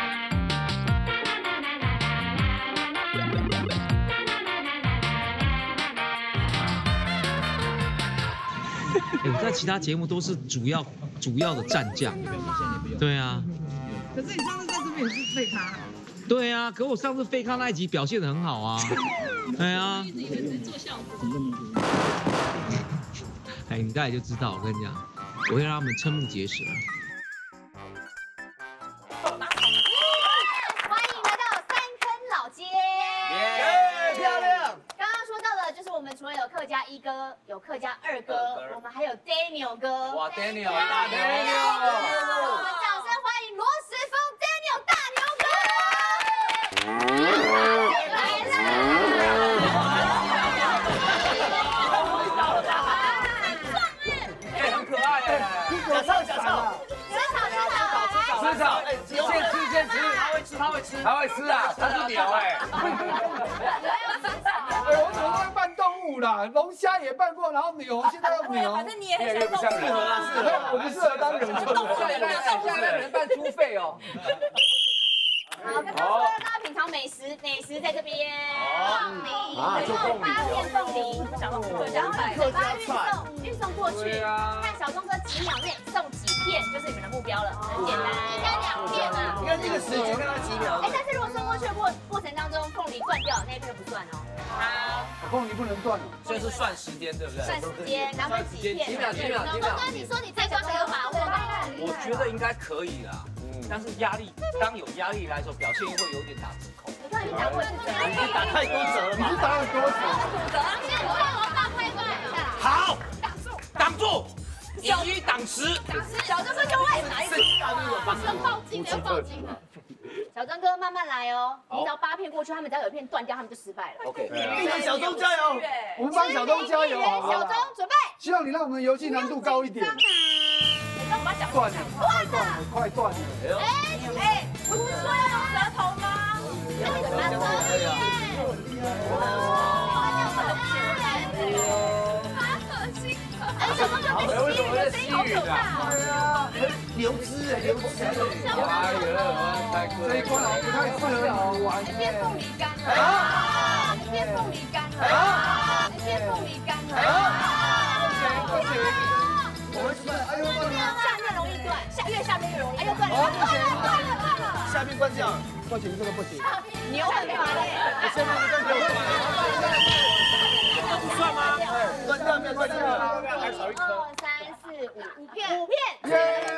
我在其他节目都是主要的战将。对啊。 可是你上次在这边也是废咖。 对啊，可我上次废咖那一集表现得很好啊。对啊。 做效果。 哎，你大概就知道，我跟你讲，我会让他们瞠目结舌。 欢迎来到3坑老街。 漂亮。 刚刚说到的就是我们除了有客家1哥，有客家2哥，我们还有 Daniel 哥。 哇 ，Daniel， 大牛！我们掌声欢迎罗时丰 Daniel 大牛哥。来哎，很可爱哎。 假唱。 吃草。 先吃，他会吃。 它会吃啊，它是鸟哎。 我怎么会扮动物啦？龙虾也扮过，然后牛，现在又牛。 反正你也很越不像人啊， 适合，我不适合当人， 下一代人扮猪肺哦。 好，刚刚说大家品尝美食在这边。凤梨， 就凤梨 8片凤梨，然后嘴巴运送过去，看小钟哥几秒内送几片，就是你们的目标了，很简单，应该2片啊。 你看这个时间看他几秒。 但是如果送过去的过程当中，凤梨断掉，那一片不算哦。好， 凤梨不能断， 所以是算时间，对不对？ 算时间，然后分几片？ 几秒？ 钟哥，你说你对小钟有把握吗？ 我觉得应该可以啦。但是当有压力来的时候，表现会有点打折扣。 你看你打过去， 你是打太多折了， 你是打很多折。 现在我要大快快一下。 好，挡住，以一挡十。 小钟哥就会来一次，马上报警了，报警了。小钟哥慢慢来哦，你只要8片过去，他们只要有一片断掉，他们就失败了。 OK，小钟加油！ 我们帮小钟加油， 小钟准备。 希望你让我们的游戏难度高一点。 让我把脚断了，快断了！ 哎，不是说要用舌头吗？那个蛮可以耶。好可惜。哎，小钟哥被吸吮的声音好可怕。对啊， 流汁哎，流汁。 哎呀，太可这一关好像不太适合你玩。 变凤梨干了。变凤梨干了。变凤梨干了。 不行。我们是哎呦， 下面容易断，越下面越容易。哎呦，断了， 下面关掉， 不行，这个不行。 牛很烦耶。 下面这个不算吗？ 关掉，没有关掉。 1、2、3、4、5片，5片。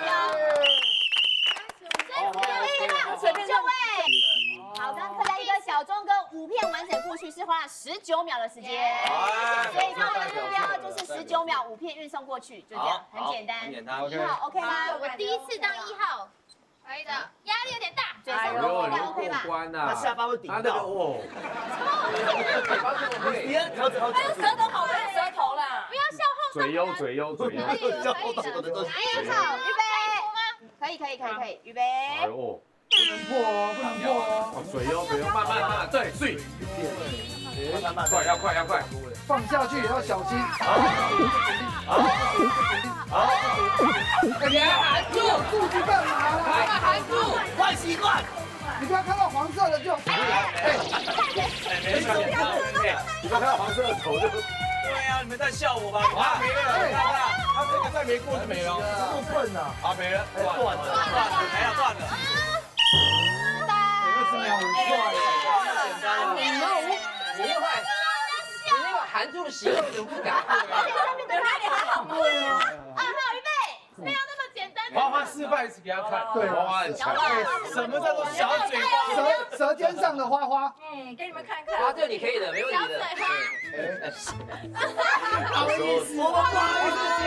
请就位。好，刚客家一哥小钟哥5片完整过去是花了19秒的时间，所以他们的目标就是19秒5片运送过去，就这样，很简单。 很简单。 1号 OK 吗？我第一次当1号，可以的，压力有点大，嘴上应该 OK 吧？ 关呐， 他下巴会顶到。 哦。 你看，调整好。 还有舌头好，还有舌头啦，不要笑后。 嘴优。 可以的。1号，预备，预备。 哎呦。 不能破哦，不能破哦。 水优，慢慢，对，水。要快。 放下去也要小心。 好。 你还含住去干嘛啦？ 含住， 坏习惯。 你不要看到黄色的就。 没事，你不要看到黄色的头就。 对啊，你们在笑我吧？ 啊，没了，他这个再没过就没了。 过分了。 啊，没了， 断了。 20秒很快， 简单了。你那个含住的习惯怎么不改？ 对哪里还好？对啊。2号预备，没有那么简单。 花花示范一次给他看。对，花花很强。 什么叫做小嘴巴？ 舌尖上的花花。 给你们看看。 啊，这你可以的，没问题的。 不好意思，我们不好意思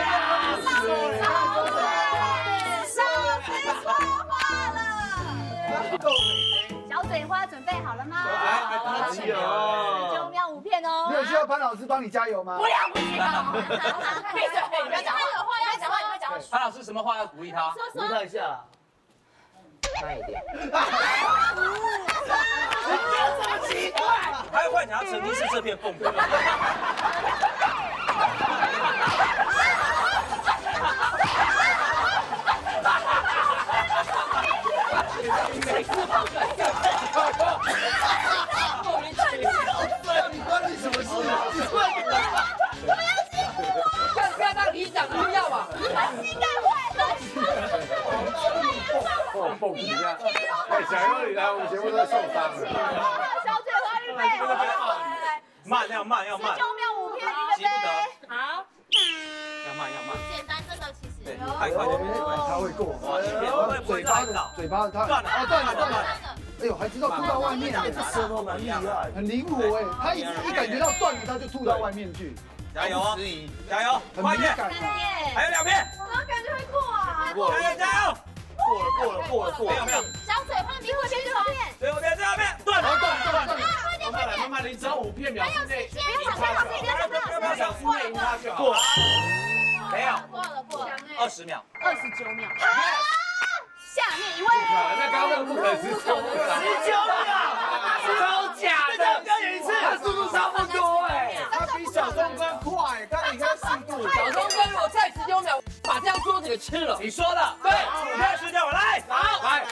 小嘴花准备好了吗？19秒5片哦。 你有需要潘老师帮你加油吗？ 不要，闭嘴！你们讲话有话要讲话，你们讲。 潘老师什么话要鼓励他？ 鼓励他一下。慢一点。 这么奇怪？还有幻想他曾经是这片凤梨。 你关你什么事？ 不要当里长，不要嘛！ 膝盖坏了， 凤梨啊！哎，小优你来我们节目都受伤了。 小嘴花预备， 慢要慢。 19秒5片，预备。 好。 要慢。 简单，真的其实。 太快就他会过。嘴巴他断了。 哎呦，还知道吐到外面， 这舌头蛮厉害， 很灵活哎。他一感觉到断了，他就吐到外面去。 加油哦！加油！ 快点！ 还有2片。 我感觉会过啊！ 加油！ 过了。 没有。 小嘴花离我最后片。 最后片，断了。 慢慢，你只要5片秒之内。 不要想输内赢他就好。过。没有。 过了。 20秒。 29秒。下面一位。 那刚刚那个不可思议，19秒，超假的，表演一次，他速度差不多哎， 他比小钟哥快，刚刚你看速度， 小钟哥如果再19秒，把这样桌子给吃了。 你说的， 对， 不要吃掉我，来，好，来。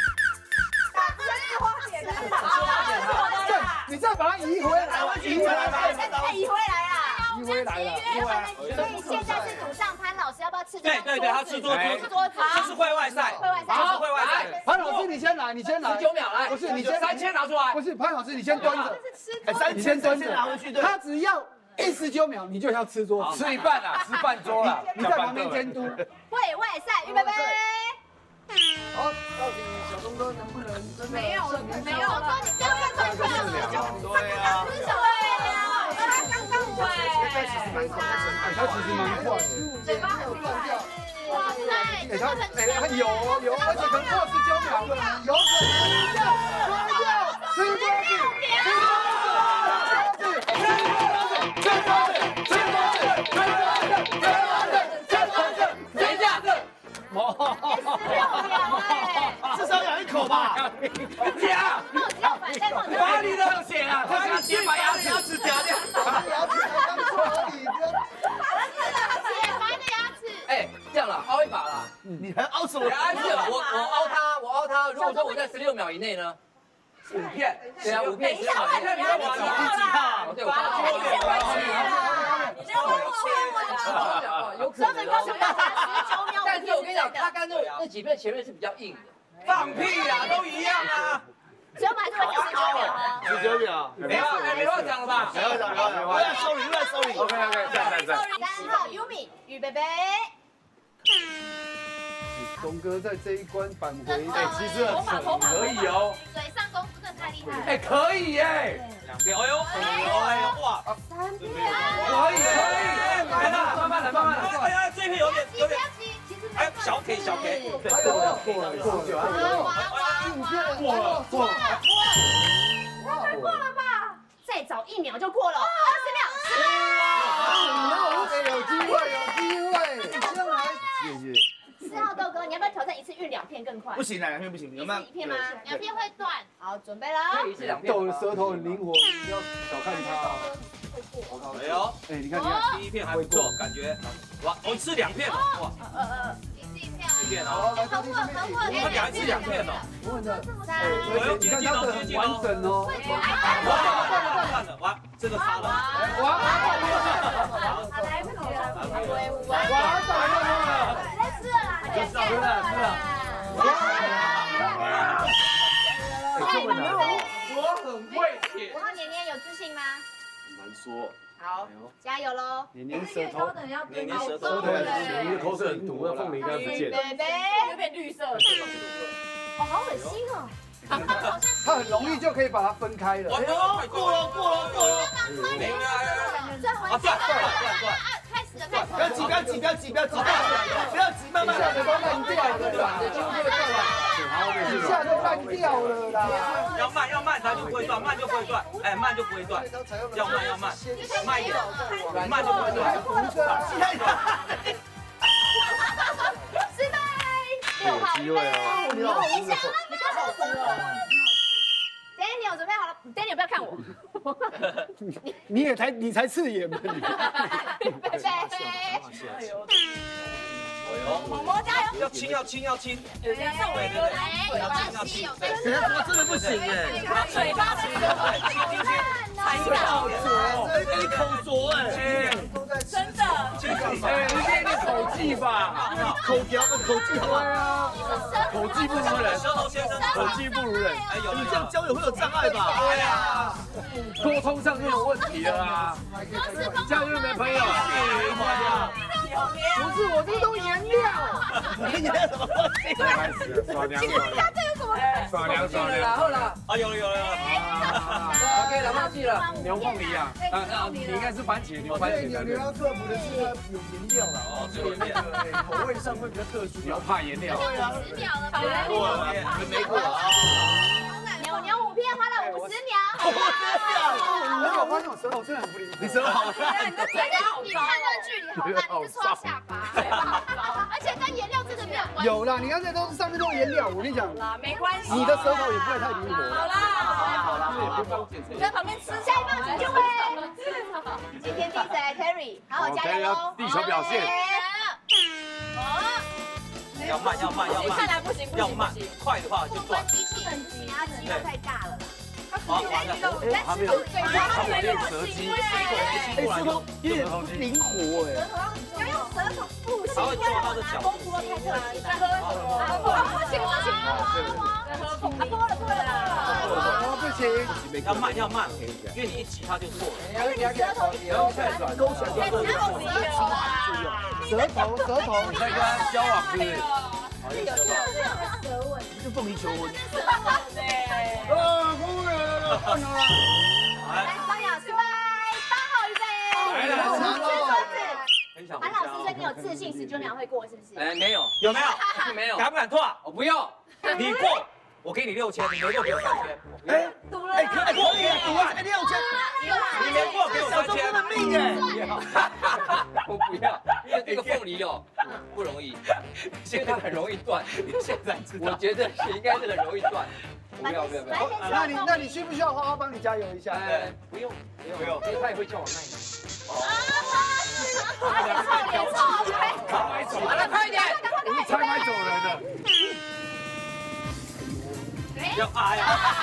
你再把它移回来， 移回来啦，移回来了。 所以现在是赌上潘老师要不要吃？ 对，他吃桌子，这是会外赛， 好， 会外赛。 潘老师你先来，19秒来，不是你先 3000拿出来， 不是潘老师你先端着， 你先端着拿回去，对。 他只要19秒，你就要吃桌子， 吃一半啊，吃半桌了。 你在旁边监督。 会外赛，预备备。 好，到底小钟哥能不能真的？ 没有，说你不要看对方， 对啊。 刚刚会。 他其实蛮快的， 嘴巴很快。哇塞， 他有，而且可能过19秒，有可能吃桌子， 等一下， 至少咬一口吧。 夹，把你的血啊，他想先把牙齿夹掉。 哎，这样了，凹一把了。 你还凹什么？ 我凹他。如果说我在16秒以内呢，5片，对啊，5片。 等一下，你在玩几号？对，我你先玩。 有可能。但是我跟你讲，他刚刚那几片前面是比较硬的。 放屁呀，都一样啊。 只有买这个19秒啊 ！19秒， 没话讲了吧？ 没话讲，不要收礼。 OK， 赞。 3号 Yumi，预备备。 钟哥在这一关返回， 其实可以哦。 嘴上功夫真的太厉害了。 哎，可以耶 ！2片，哎呦，哇 ！3片， 可以，来吧，慢慢来。 哎，这片有点，哎，小 K， 过了吧？再早1秒就过了，20秒， 有机会，先来。 4号豆哥，你要不要挑战一次运2片更快？ 不行，2片不行， 一次1片吗？2片会断。好，准备了。 豆的舌头很灵活，不要小看它。 哎呦， 哎，你看， 第一片还不错，感觉哇，我吃2片了，哇，1片哦，他还吃2片哦， 不问的，你看它的很完整哦。 哇，这个差了， 哇， 来不及了， 哇，打了， 吃了， 我很会舔。 然后年年有自信吗？ 难说。 好，加油喽！ 年年舌头， 年年舌头， 你的口水很毒，那凤梨应该不见。 贝贝，有点绿色。哦，好恶心哦。 它很容易就可以把它分开了。 过了。转。 开始了， 不要急，慢慢下的都烂掉了啦，一下都烂掉了啦。 要慢，它就不会断，慢就不会断，哎，慢就不会断，要慢，慢一点，慢就不会断。 失败，6号， 机会哦， 你好危险啊！你看好死了。Daniel 准备好了 ，Daniel 不要看我。 你才刺眼吧你？ 贝贝。萌萌加油！ 要亲， 要亲。 真的不行哎， 嘴巴的你口拙哎， 真的。 哎，你练练口技吧， 口技好啊，口技不如人， 舌头先生， 口技不如人。 哎， 你这样交友会有障碍吧？ 对呀，沟通上面有问题了啊，这样就没朋友。 不是，我这都颜料。 你颜料什么东西？ 开始了，耍娘。 然后了， 啊，有了。 OK 了，忘记了。 牛凤梨啊，你应该是番茄牛番茄。 你要克服的是有颜料了， 哦，这个口味上会比较特殊。 你要怕颜料。 对啊，10秒了吧？ 没过啊。 牛5片花了50秒。 我发现我舌头真的很不灵活。 你舌头好， 你的嘴巴好糟，你判断距离好慢，你是戳到下巴，而且跟颜料真的没有有啦，你看这都是上面都颜料，我跟你讲， 没关系， 你的舌头也不会太灵活。 好啦，在旁边吃， 下一棒请就位。今天第一谁 Terry， 好好加油哦！ 地球表现。 要慢， 看来不行， 要慢，快的话就断。 机器很急，它肌肉太大了啦。 好，完了， 他没有练舌肌， 哎，舌头有点不灵活哎。 要用舌头不行， 它会抓到的角度。 太特别了。不行， 不行， 要慢，因为你一挤它就错了。 舌头一勾起来， 勾起来就舌头， 你在跟他交往是不是？ 就凤梨求婚。 来，方老师，8号预备，韩老师，所以你有自信19秒会过，是不是？ 哎，没有，有没有？没有，敢不敢拓？我不要，你过，我给你6000，你没过给我3000。 哎， 赌了， 可以啊，赌啊，6000， 你没过给我3000。 的命哎！ 我不要，因为这个凤梨哦不容易，现在很容易断。你现在知道？我觉得应该是很容易断。不要。 那你需不需要花花帮你加油一下？ 不用，因为他也会叫我耐。 好了， 快点， 你才买走人的。 要呀！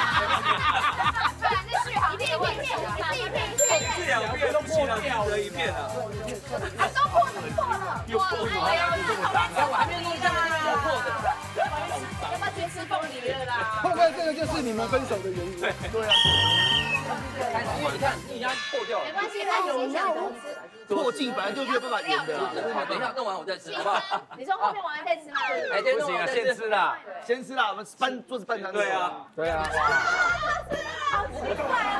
一遍， 这2遍都破了一遍了。 都破了， 又破了，我还没弄上呢，又破的。 要不要去吃凤梨了啦？ 会不会这个就是你们分手的原因？对啊。 因为你看，你已经破掉了。 没关系，那有破镜本来就没有办法圆的。 等一下弄完我再吃，好不好？ 你说后面完了再吃吗？ 哎，不行啊，先吃啦， 先吃啦，我们桌子搬上去。对啊。 好奇怪啊！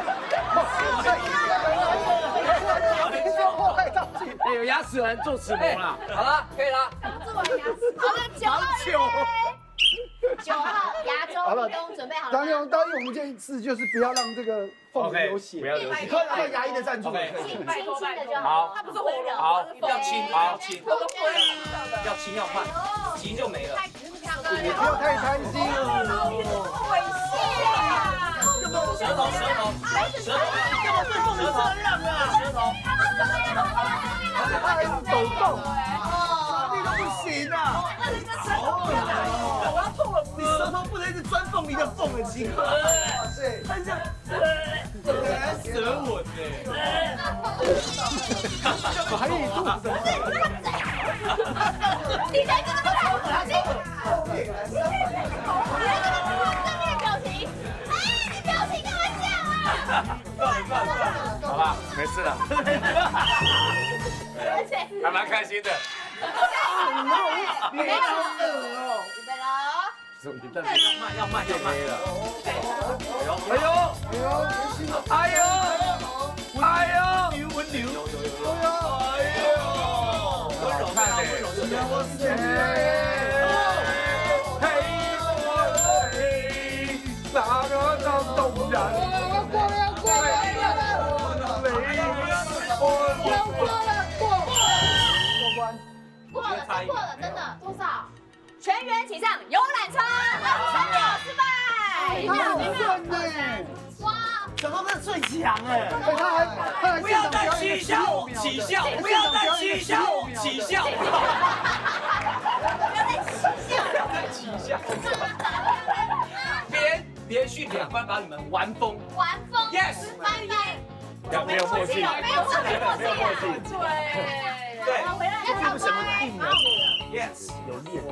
破坏道具。 哎，有牙齿人做齿模啦。 好了，可以了。 做完牙齿。好了，9号牙周都准备好了。 当然，我们这一次就是不要让这个凤梨流血， 不要流血。 你可以拿牙医的赞助。 轻的就好。 它不是火龙， 好，要轻，要轻要慢，急就没了。 也不要太贪心哦。猥亵啊！ 舌头，你干嘛对凤梨这样啊？舌头， 他还抖动，你都不行啊！ 我要吐了！ 你舌头不能一直钻凤梨的缝，很奇怪。对，他这样， 舌吻还有你肚子。 你才真的太恶心！表情，哎，你表情干嘛这样啊？ 好吧，没事了。还蛮开心的。 你好恶哦！ 预备了。 要慢了。温流。温柔看嘞。 哪个当动人？ 过了，真的多少？全员起上游览车，3秒失败。 好顺呢！ 哇， 小高真的最强哎！他还不要再起笑，不要再起笑。连续2关把你们玩疯。Yes。 没有默契。 对。 回来要什么病啊 ？Yes。 有练。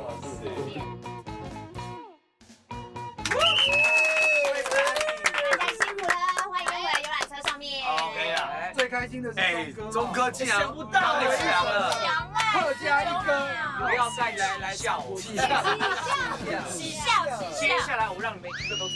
大家辛苦了，欢迎回来游览车上面。 OK 啊。 最开心的是钟哥竟然想不到太强了， 客家一哥， 不要再来笑我。 喜笑。 接下来我让你们一个都走。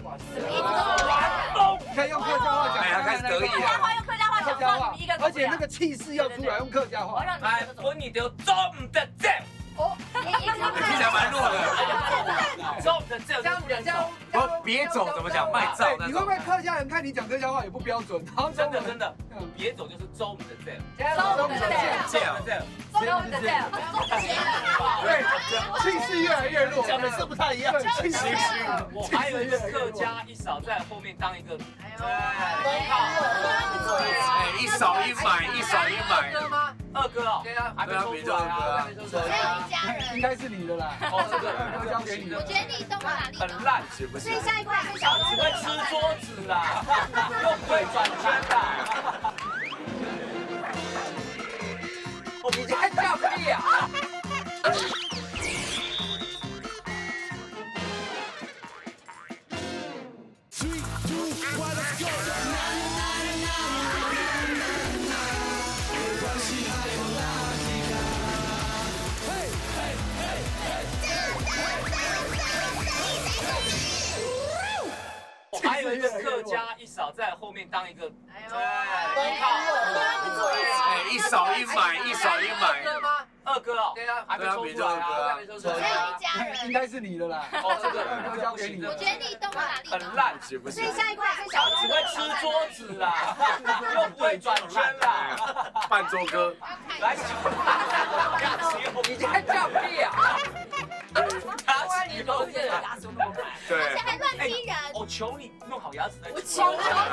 可以用客家话讲， 他开始得意了。 用客家话讲，让你们一个。 而且那个气势要出来，用客家话。 来，我你就做唔得正。 听起来蛮弱的。 走的这样我别走怎么讲？卖照那你会不会客家人看你讲客家话也不标准？然后真的，别走就是周我们的这样， 周我们的这样， 周我们的这样， 对，气势越来越弱， 讲的是不太一样。 气势。 我还有一个客家一嫂在后面当一个， 一扫一买，一扫一买。 二哥哦，对啊，还没抽出来啊， 只有一家人。 应该是你的啦。 哦，这个交给你。 我觉得立冬哪里很烂，是不是？ 所以下一块是小只会吃桌子啦，又不会转圈啦。你在叫屁啊！我还有一个客家一嫂在后面当一个， 一扫一买，一扫一买。 二哥哦，对啊，还没抽出来啊， 只有一家人。 应该是你的啦。 哦，这个交给你。 我觉得立冬哪里很烂，是不是？ 所以下一块是小只会吃桌子啦，又不会转圈啦。 半桌哥， 来，你在叫屁啊！牙齿都是牙齿那么快， 对， 而且还乱踢人。 我求你弄好牙齿再。 我求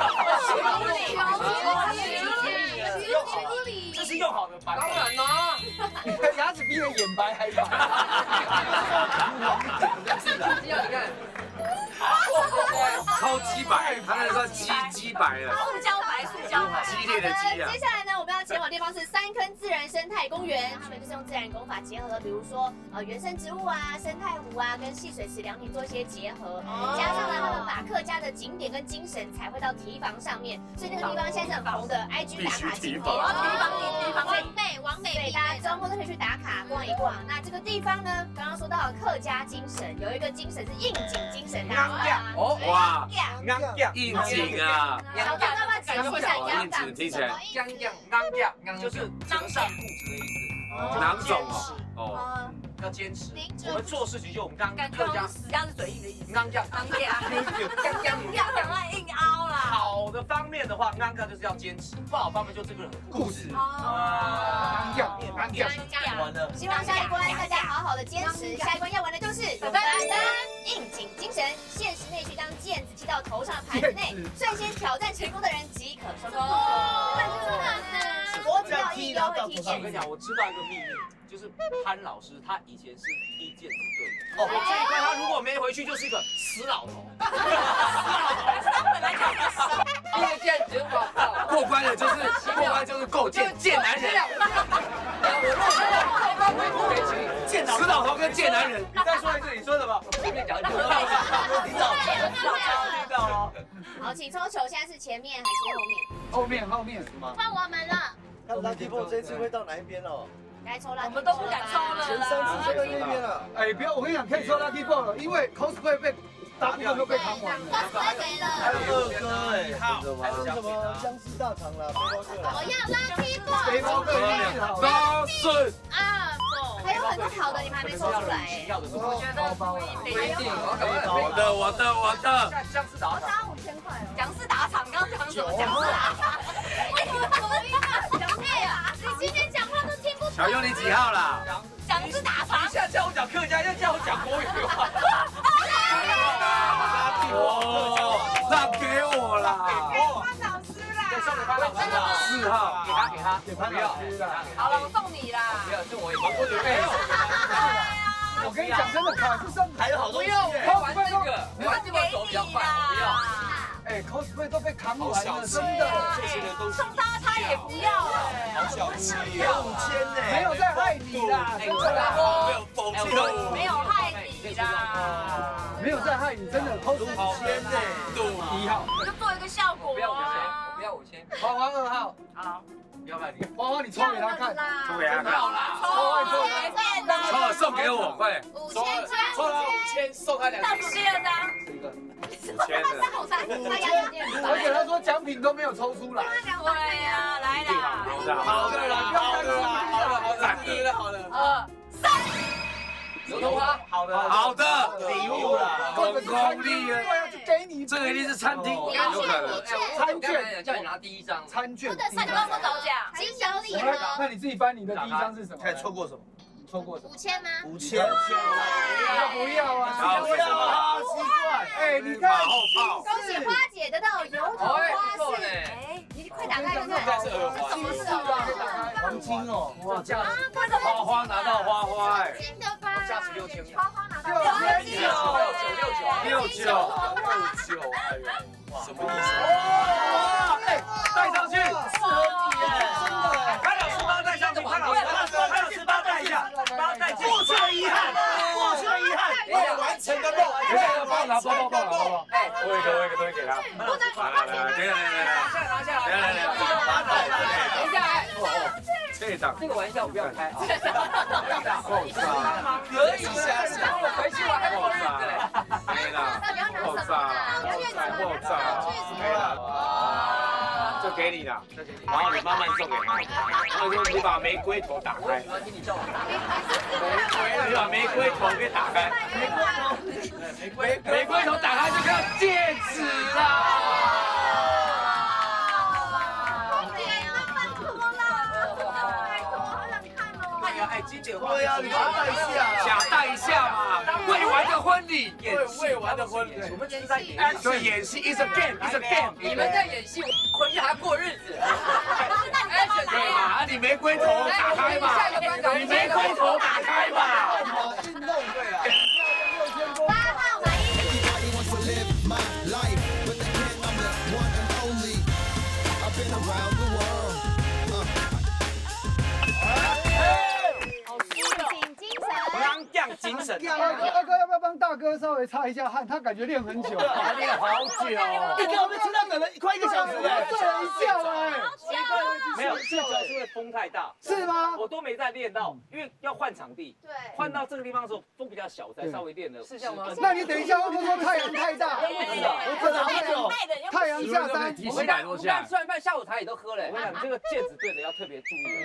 你， 这是用好的版本。当然啦，你的牙齿比你的眼白还白。 你看。 超鸡白，他那说鸡白了， 塑胶白，塑胶白， 激烈的鸡啊！ 接下来呢，我们要前往的地方是三坑自然生态公园，他们就是用自然工法结合，比如说原生植物啊、生态湖啊，跟戏水池凉亭做一些结合，加上呢，他们把客家的景点跟精神彩绘到堤防上面，所以那个地方现在是很红的 IG 打卡景点。堤防完美，对，大家周末都可以去打卡逛一逛。那这个地方呢，刚刚说到了客家精神，有一个精神是应景精神。 哦哇，应景啊！ 小刚要不要解释一下应景听起来， 就是上上固执的意思。 囊肿哦， 要坚持。我们做事情就我们刚感觉像死鸭子嘴硬的意思。硬凹啦。 好的方面的话，就是要坚持；不好方面就这个人固执。 完了。希望下一关大家好好的坚持。下一关要玩的就是应景精神，限时内需将毽子系到头上的盘子内，率先挑战成功的人即可收工。脖子要硬，腰会踢毽子。 我跟你讲，我知道一个秘密。就是潘老师，他以前是踢毽子队。哦，我这一块他如果没回去，就是一个死老头。 他本来就踢毽子过关了就是够贱男人。死老头跟贱男人。 你再说一次，你说什么？随便讲一句。听到了。 好，请抽球，现在是前面还是后面？ 后面是吗？ 换我们了。 那 Lucky Ball 这次会到哪一边哦？ 该抽了， 我们都不敢抽了。 前3次就在那边了。 哎，不要，我跟你讲，可以抽 Lucky Ball 了，因为 cosplay 被大部分都被扛完了。 cosplay 没了。 还有二哥哎，还有什么僵尸大肠啦、背包客啦。 我要 Lucky Ball。 背包客一定好。 都是。 还有很多好的，你们还没抽出来。 我觉得我的。 僵尸打场5000块。 僵尸打场，刚刚讲什么僵尸打场？ 为什么口音啊？小妹啊，你今天讲话都听不懂。 小优你几号啦？ 僵尸打场。 一下叫我讲客家，又叫我讲国语话。 让给我啦！ 潘老师啦。 对，送给潘老师啦。 4号， 给潘老师啦。 好了，我送你啦。 不要，这我也不准备。 我跟你讲，真的卡是上还有好多。 不要，我玩这个，玩这么走比较快，不要。 哎 ，cosplay 都被扛完了，真的。 这些人都是。 送他也不要哎。 好小气，5000呢。 没有在害你啦，真的啦。 没有否定。 没有害你啦。 没有在害你，真的 5000呢。 1号。 就做一个效果。 不要5000，不要5000。 花花2号。 好。 要不然你花花你抽给他看， 抽给他看。 抽抽送给我，快点。 抽了5000，送他2张。 倒数第2张。 5000的。 而且他说奖品都没有抽出来。 对呀，来啦。 好的啦， 好了， 2、3。 油头花， 好的礼物啦，公公利啊， 就给你这个一定是餐厅，有可能。 餐券叫你拿第一张， 餐券。 那你帮我找奖，金小礼盒。 那你自己翻你的第一张是什么？ 看错过什么？ 错过什么 ？5000吗 ？5000。 不要啊！ 不要啊！奇怪。 哎，你看， 恭喜花姐得到油头花饰。哎，你快打开看看。 应该是耳环。 金饰啊， 黄金哦， 哇，这样花花拿到花花哎， 金的吧？ 价值6000， 花花拿到 69，哎呦，什么意思？ 哇，哎， 戴上去， 适合你耶，真的。 潘老师帮他戴上去，潘老师帮他戴一下，帮他戴进去。 过去的遗憾，过去的遗憾，未完成的梦。 帮我拿包，哎，我一个都会给他。 拿下来， 等一下， 这个玩笑不要开啊！ 可以下，我回去我还过日子嘞。没了，爆炸，就给你了，然后你慢慢送给他。然后说你把玫瑰头打开，你把玫瑰头给打开，玫瑰头打开就看到戒指啦。 哎，金姐对呀，你要戴一下， 想戴一下嘛？未完的婚礼， 未完的婚礼，我们只是在演戏。 所以演戏 is a game，is a game。 你们在演戏，我回去还要过日子。 对嘛？啊，你玫瑰头打开嘛？你玫瑰头打开嘛？ 运动对啊。 8号买1。 精神。 二哥要不要帮大哥稍微擦一下汗？他感觉练很久， 他练好久。 你看我们车上等了快1个小时哎， 睡了一觉哎。 没有，这主要是因为风太大。 是吗？ 我都没在练到，因为要换场地。对。换到这个地方的时候，风比较小，才稍微练了。是这样吗？ 那你等一下会不会说太阳太大？ 我等了好久。 太阳下山， 提700多下。 吃完饭下午茶也都喝了。我跟你讲，这个戒指对的要特别注意。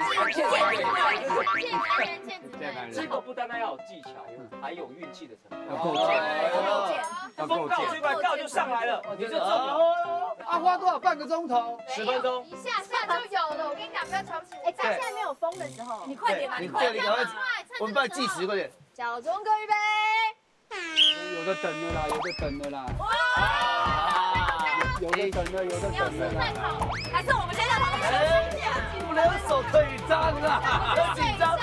这个不单单要有技巧，还有运气的成分。 要够贱， 风告最快告就上来了，你就中了。 啊，花多少？半个钟头 ？10分钟。 一下就有了，我跟你讲，不要瞧不起。哎，在现在没有风的时候， 你快点嘛， 你快点，我们帮你计时，快点。 小钟哥预备。 有的等了啦，有的等了啦。有的等了，有的等了啦。 还是我们先让他们休息一下。 不能手腿脏啊，很紧张。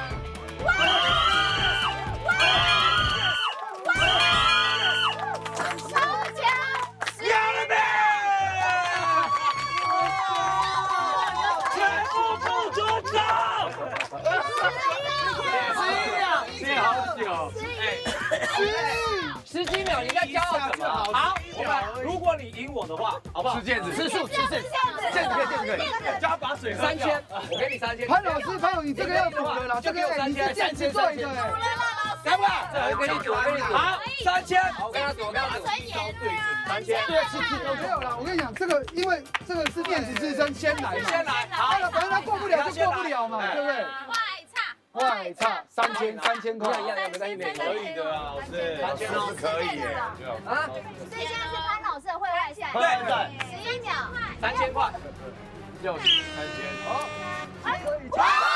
10几秒，你在骄傲什么？好，我们如果你赢我的话，好不好？ 吃戒指， 吃素，戒指可以， 加把水3000，我给你3000。 潘老师，潘总，你这个要补的啦，这个你是坚持做一个哎。 来吧，这我跟你赌，好，3000。我跟他赌，3000。 对，没有啦，我跟你讲，这个因为这个是电子之声先来， 好， 反正他过不了就过不了嘛，对不对？外差3000块， 可以的啊，老师，3000可以耶。 啊，所以现在是潘老师的会外赛， 对 ，11秒 ，3000块 ，6000， 好，可以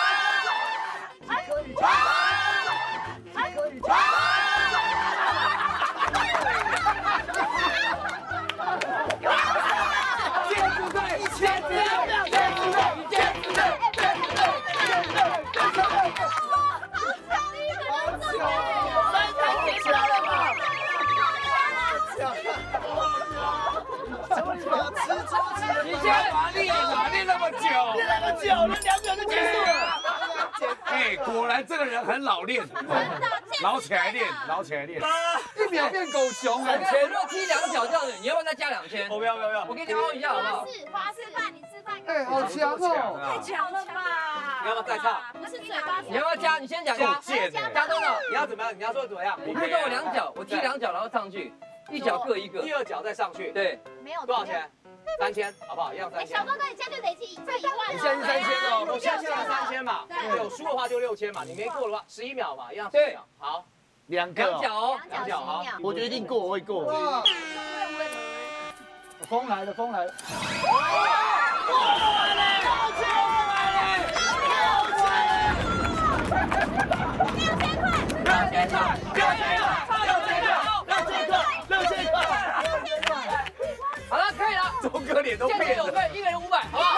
你现在哪练那么久？ 练那么久了，2秒就结束了。 哎，果然这个人很老练，老起来练 ，1秒变狗熊哎。 我如果踢2脚这样子，你要不要再加2000？我不要，我给你凹一下好不好？ 花式饭，你吃饭。 哎，好强哦！ 太强了吧！ 你要不要再唱？ 不是嘴巴。 你要不要加？你先讲加多少？你要怎么样？你要说怎么样？你可以跟我2脚，我踢2脚然后上去，1脚各1个，第2脚再上去。对， 没有多少钱？ 3000，好不好？一样3000。 小哥哥，你现在就累积1万。 你现在是3000哦， 我现在3000嘛，有输的话就6000嘛，你没过的话11秒嘛，一样11秒。好 ，2个。 2脚哦，2脚好。 我觉得一定过，我会过。哇！ 风来了，风来了。 好了，可以了。 钟哥脸都变了。 对，一个人500，好不好？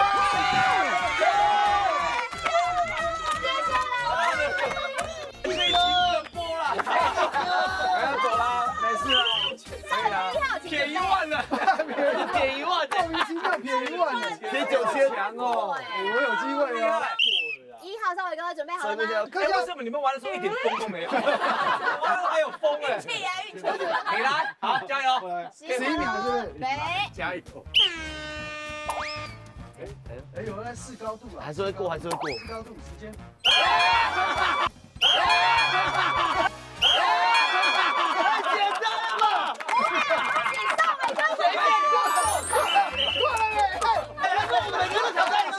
接下来，过了，不要走啦，没事啦，可以啦，撇1万了， 撇1万， 莫名其妙撇1万， 撇9000， 强哦， 我有机会啊。 1号少伟哥准备好了吗？ 为什么你们玩的时候一点风都没有？玩的还有风哎！ 气啊，运气！ 你来，好，加油 ！11秒是不是？ 对， 加油！ 哎，有人在试高度了， 还是会过，还是会过。 试高度，时间。 太简单了吧！每个都挑战一下。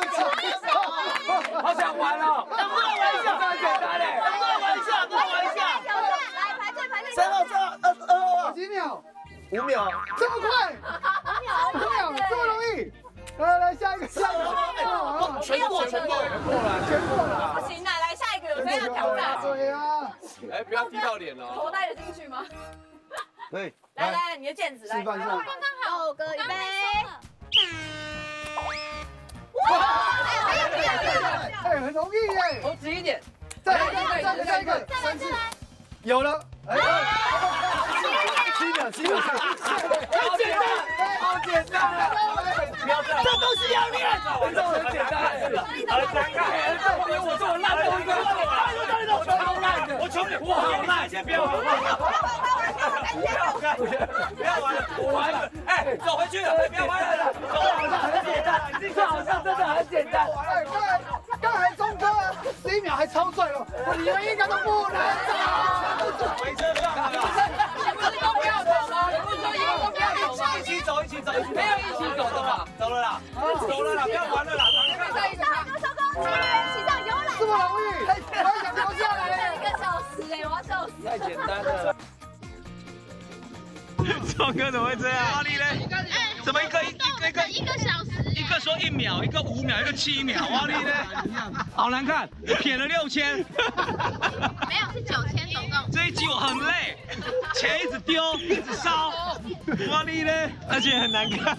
好想玩哦！ 能不能玩一下？ 这么简单嘞！ 能不能玩一下？能不能玩一下？ 来排队排队。 3号、2号、 几秒 5秒， 这么快？5秒，这么容易？来，下一个，下一个。 全过了。 不行啊，来下一个有谁要挑战？ 对啊。 哎，不要滴到脸哦。 头戴得进去吗？ 可以。 来，你的毽子来。 示范一下。 豆哥预备。 哎，很容易耶！ 我指一点， 再来一个，有了，哎，7秒， 好简单，好简单啊！不要这样， 这都是要练， 这很简单，好难看，有我这么烂的一个，我超烂的，我求你，我好烂，先不要玩，不要玩了，我玩了，哎，走回去了，不要玩了，走，好像很简单，这好像真的很简单。 刚才钟哥11秒还超帅了，你们应该都不能走。 回车上了，你不是都不要走吗？你不是说以后都不要走吗？一起走，没有一起走的嘛？走了啦，不要玩了啦， 上一个收工，起上游览， 这么容易，我还想留下来 1个小时哎，我要笑死。 太简单了。 钟哥怎么会这样？哪里嘞？怎么一个小时？一个说1秒，一个5秒，一个7秒，哪里嘞？好难看，撇了6000。 没有，是9000总共。 这一集我很累，钱一直丢，一直烧，哪里嘞？而且很难看，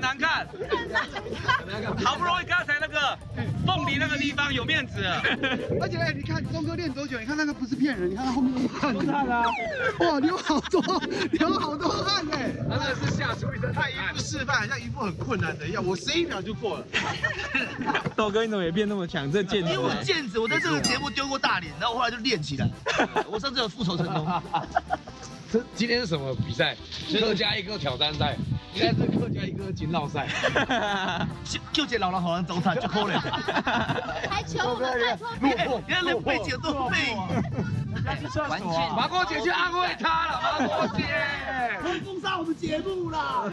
好不容易刚才那个凤梨那个地方有面子了。 而且你看钟哥练多久？你看那个不是骗人，你看他后面都汗啊！哇，流好多汗哎！ 他那是下出一身他一副示范，好像一副很困难的一样，我11秒就过了。 豆哥你怎么也变那么强？这毽子， 因为我毽子，我在这个节目丢过大脸，然后我后来就练起来。我上次有复仇成功。 今天是什么比赛？客家一哥挑战赛，应该是客家一哥金绕赛。 就这老人好像走惨就可怜。 还求我们拜托。 你看那背景多背。 马国姐去安慰他了，马国姐。 会封杀我们节目啦。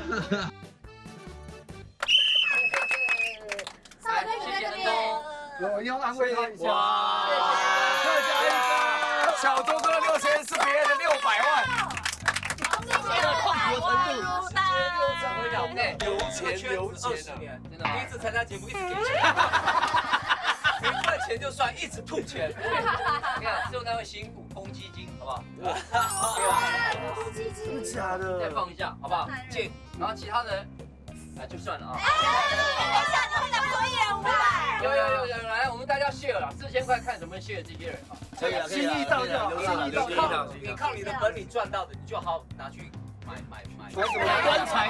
少伟哥你在这边。 我要安慰他一下。 哇！客家一哥，小钟哥6000是别人的600万。 留钱20年，真的，第一次参加节目一直给钱，没赚钱就算，一直吐钱。你看，最后单位辛苦，公积金，好不好？ 公积金， 真的假的？ 再放一下，好不好？进，然后其他人，就算了啊。有，来，我们大家 share 了，4000块看什么 share 这些人啊？ 可以了，心意到就好， 你靠你的本领赚到的，你就好拿去买什么棺材？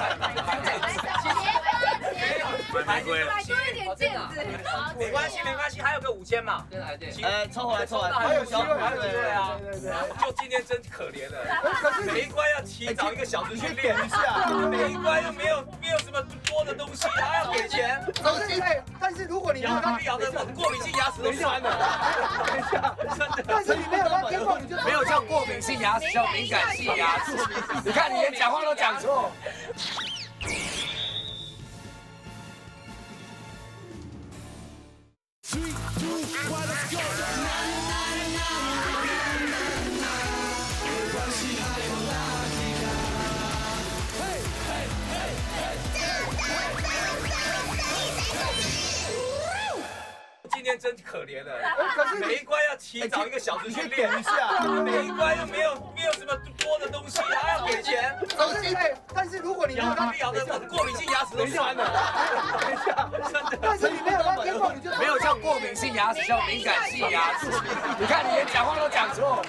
买玫瑰。 买多一点毽子。 没关系，还有个5000嘛，真的还对。 抽回来， 还有机会啊！ 对。 就今天真可怜了，每一关要提早1个小时去练一下， 每一关又没有什么多的东西，还要给钱。 但是如果你咬的我过敏性牙齿都酸了。 等一下，但是你没有听过，你就没有叫过敏性牙齿，叫敏感性牙齿。你看你连讲话都讲错。 关真可怜了， 可是每一关要提早1个小时去练一下， 每一关又没有什么多的东西，还要给钱。 但是如果你没有他咬的我过敏性牙齿都酸了。 等一下，但是你没有Lucky Ball，你就没有叫过敏性牙齿，叫敏感性牙齿。你看你连讲话都讲错。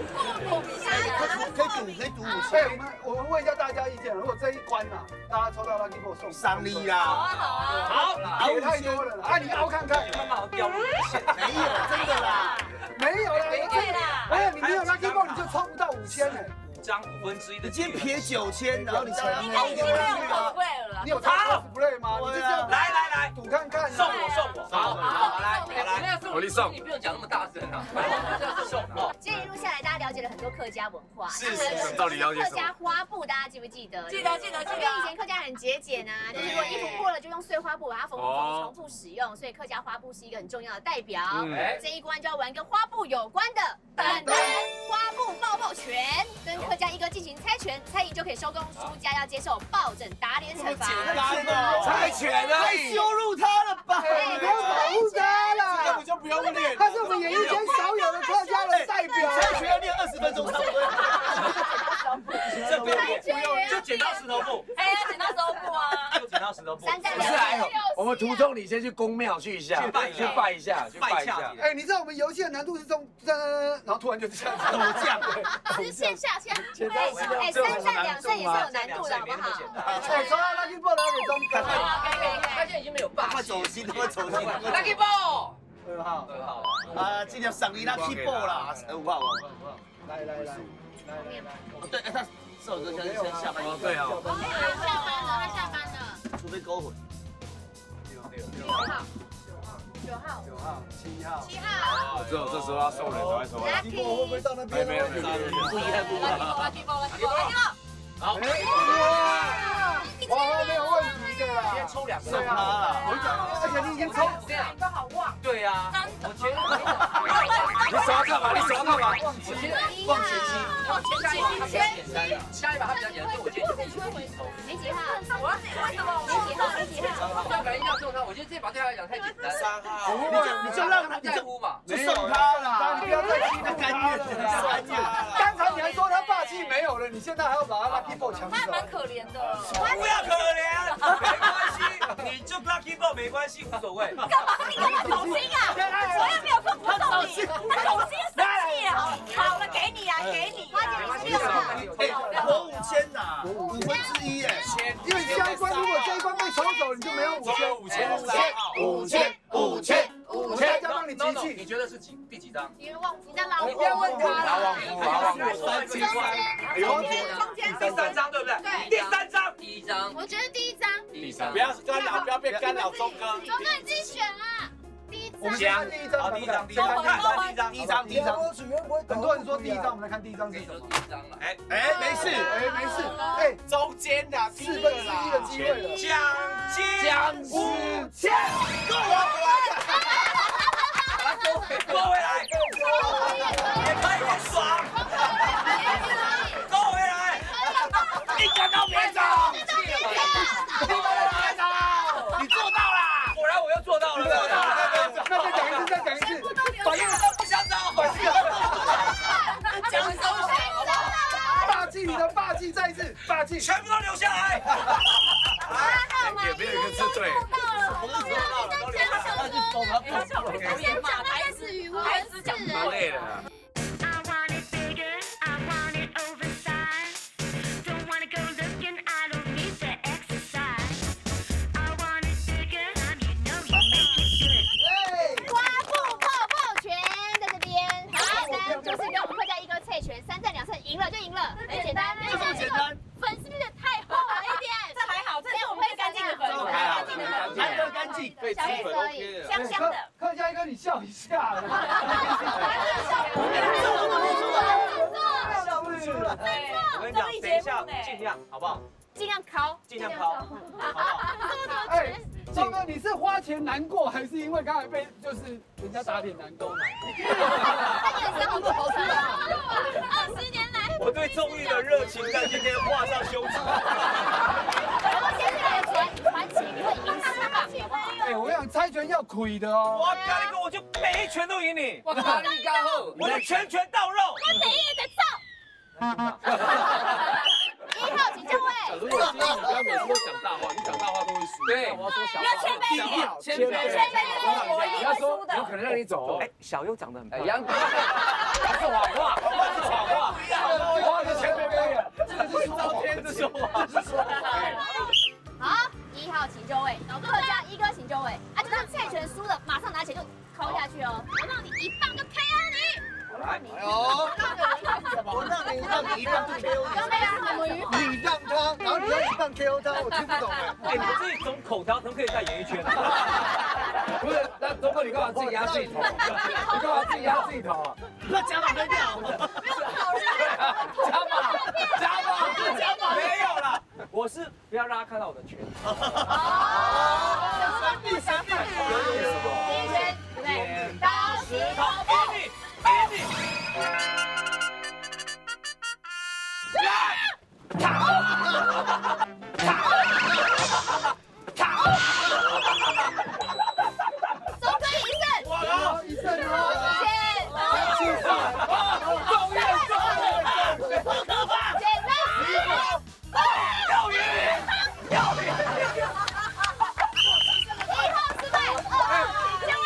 可以赌5 千。我们问一下大家意见，如果这一关啊，大家抽到 Lucky Ball 送赏礼啦。 好，给太多了啦，啊，你凹看看。 刚好掉入没有，真的啦， 没有啦，哎，你没有 Lucky Ball 你就抽不到5000哎。 5张1/5的， 你今天撇9000，然后你成应该已经没有 cosplay 了。 你有他 cosplay 吗？你就这样来赌看看， 送我，好来， 我你送， 你不用讲那么大声啊，送哦。 今天一路下来，大家了解了很多客家文化， 是，到底了解什么？ 客家花布，大家记不记得？ 记得。 因为以前客家很节俭啊，就是如果衣服破了就用碎花布把它缝重复使用，所以客家花布是一个很重要的代表。这一关就要玩跟花布有关的本花布抱拳，跟客家一哥进行猜拳，猜赢就可以收工，输家要接受抱枕打脸惩罚。 猜拳而已， 羞辱他了吧？ 不要保护他啦， 根本就不用练。 他是我们演艺圈少有的客家人代表， 猜拳要练20分钟差不多。 这不用练，就剪刀石头布。 哎，剪刀石头布啊， 就剪刀石头布。 3战2胜。 还有，我们途中你先去宫庙去一下，去拜一下。 哎，你知道我们游戏的难度是然后突然就这样陡降， 直线下降。哎，3战2胜也是有难度的，好不好？ 哎，抽到 Lucky Ball 的给中， 可以，他现在已经没有霸气。 快走心 Lucky Ball。 2号。 啊，今天赏你 Lucky Ball 啦，5号。 来。 对，他这首歌先下班。 哦，对啊。 他下班了。 除非勾魂。 9号、 7号。 只有这时候要送人才会抽。 Lucky Ball 会不会到那边？ 没有， 不厉害。 好。 哇，没有问题的啦。 先抽2个。 对啊，而且你已经抽这样都好旺。 对呀。我觉得。 你手要干嘛？ 往前期。下一把他比较简单，我建议你几号？ 我要为什么？ 你几号？ 这本来要送他，我觉得这把对他来讲太简单。3号。 你就让他， 你在乎嘛？ 就送他啦。 你不要再激他甘愿了。刚才你还说他霸气没有了，你现在还要把他 Lucky Ball 抢走。 他蛮可怜的。 不要可怜，没关系，你就 Lucky Ball 没关系，无所谓。 干嘛？你干嘛走心啊？我也没有说不送你，他走心生气了。好了，给你啊，给你。 我5000呐，1/5耶。 因为相关，如果这一关被抽走，你就没有5000，大家帮你集气。 你觉得是第几张？ 你不要问他了。 第3张对不对？第3张，第1张。 我觉得第1张。 不要干扰，不要变干扰钟哥。 钟哥你自己选啊。 我们先看第一张， 第一张。 很多人说第一张，我们来看第一张是什么？ 没事， 哎， 中间的 1/4的机会了。 奖金5000，够了，够回来，也可以很爽，够回来，一个都别走，你做到了，果然我又做到了， 那再讲一次， 反正都不想走，讲收手， 霸气，你的霸气再一次，霸气， 全部都留下来。 也没有一个字对。 台词讲蛮累的。 花布泡拳在这边，很简单，就是跟我们客家一哥猜拳，3战2胜，赢了就赢了，很简单， 就这么简单。 粉是不是太厚了一点？ 这还好，这是我们最干净的粉， 难得干净， 小叶子而已，香香的。 客家一哥，你笑一下。笑不出来。 我跟你讲，等一下尽量好不好？ 尽量敲， 好不好？ 哎，钟哥，你是花钱难过，还是因为刚才被就是人家打脸难过？ 他眼神好多头疼20年来， 我对综艺的热情在今天画上休止。 我现在传奇，你会赢4吧？ 哎，我跟你讲， 猜拳要亏的哦。 我跟你讲，我就每一拳都赢你。 我看你刚好， 我就拳拳到肉。 我第一得走。 1号请就位。 如果今天你不要每次都讲大话，你讲大话都会输。 对， 我要说小话。 谦卑一点， 谦卑， 我一定会输的。 有可能让你走。 哎，小优长得很漂亮。 杨哥，他是谎话，是谎话， 话是前面没有，这是朝天之说话。 好，1号请就位，客家一哥请就位。啊，就算猜拳输了，马上拿钱就敲下去哦。我让你一棒就 KO 你。 哎呦，我让你一棒就 KO 你让他，然后你要一棒 KO 他，我听不懂哎。 哎，你这种口条可不可以在演艺圈啊？ 不是，那东哥你干嘛自己压自己头？你干嘛自己压自己头啊？ 那加码没掉， 加码，没有啦，我是不要让他看到我的拳。 神秘， 第一拳，对，刀石头布。 总可以一胜， 一胜啊！ 剪刀石头布， 又赢！1 号失败，2号请就位。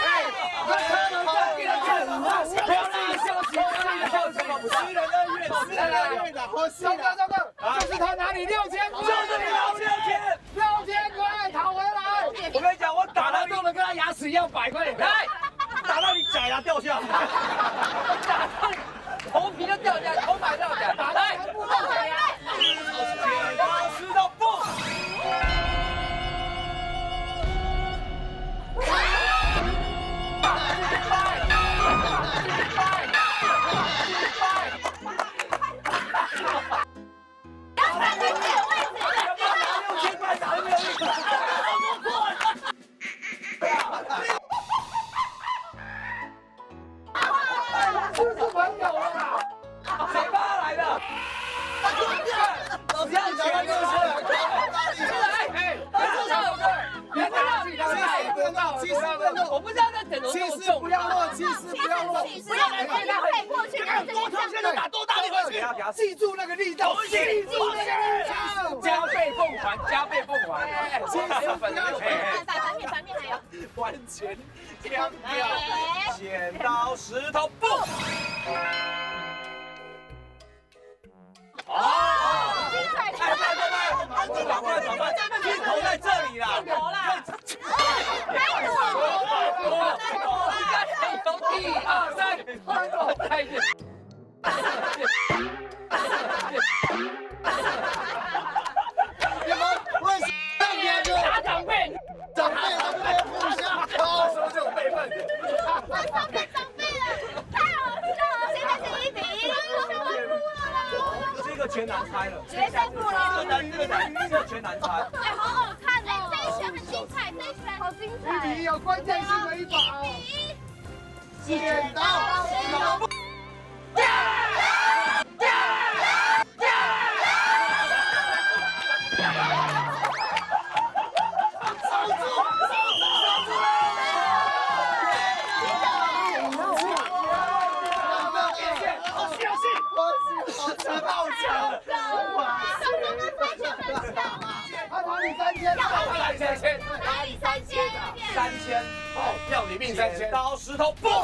张哥，就是他拿你6000块， 就是你拿我 6000块讨回来。 我跟你讲，我打到弄得跟他牙齿一样白，快点来！ 打到你假牙掉下来， 打到你头皮都掉下来，头发掉下来，打来！ 不后悔啊！ 剪刀石头布。 是朋友了， 谁帮他来的？ 老师，你讲话就是， 我不知道在整容气势不要乱，气势不要乱， 不要被他背过去，然后这边现在打多大力回去？记住那个力道，记住那个力道， 加倍奉还，加倍奉还。 反面还有完全僵掉。剪刀石头布。哦， 精彩！ 转换，镜头在这里啦。 镜头啦。太多。 1、2、3，再见。 你们为什么打长辈？ 长辈他们互相说这种辈分。 长辈了，太好笑了！现在是1比1， 这个全难猜了， 决胜负了。 这个全难猜。 哎，好好看哦！这一拳很精彩，这一拳好精彩。 1比1有关键性的一把哦。 剪刀石头布。 3000，好，要你命3000。 剪刀石头布。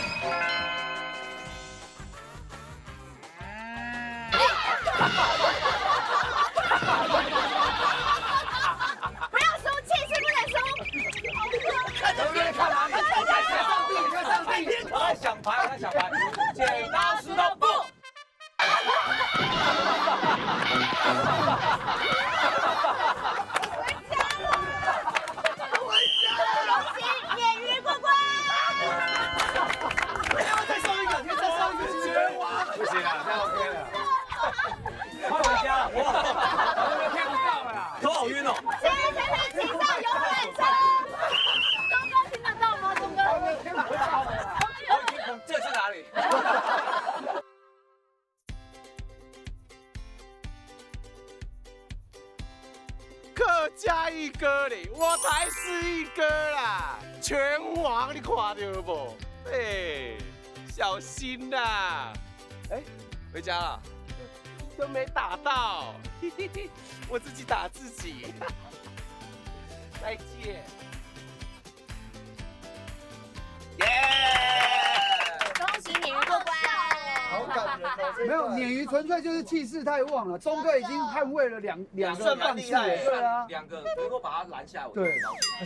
不要输，气势不能输。 看哪里？看上帝！我在想牌，剪刀石头布。 不行啊，这样 OK 了。 快回家了，哇，我听不到了，头好晕哦。 前面请上游览车。东哥听得到吗？东哥听不到了。 这是哪里？ 客家一哥嘞，我才是一哥啦！ 拳王，你看到不？哎，小心呐！哎，回家了，都没打到，嘿嘿嘿，我自己打自己。再见。耶！ 恭喜鲶鱼过关。 好感人哦！没有鲶鱼纯粹就是气势太旺了，中队已经捍卫了两个棒次，对啊， 两个能够把他拦下来， 对。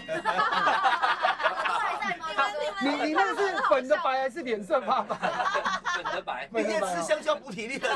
你那个是粉的白还是脸色发白？ 粉的白。 明天吃香蕉补体力的。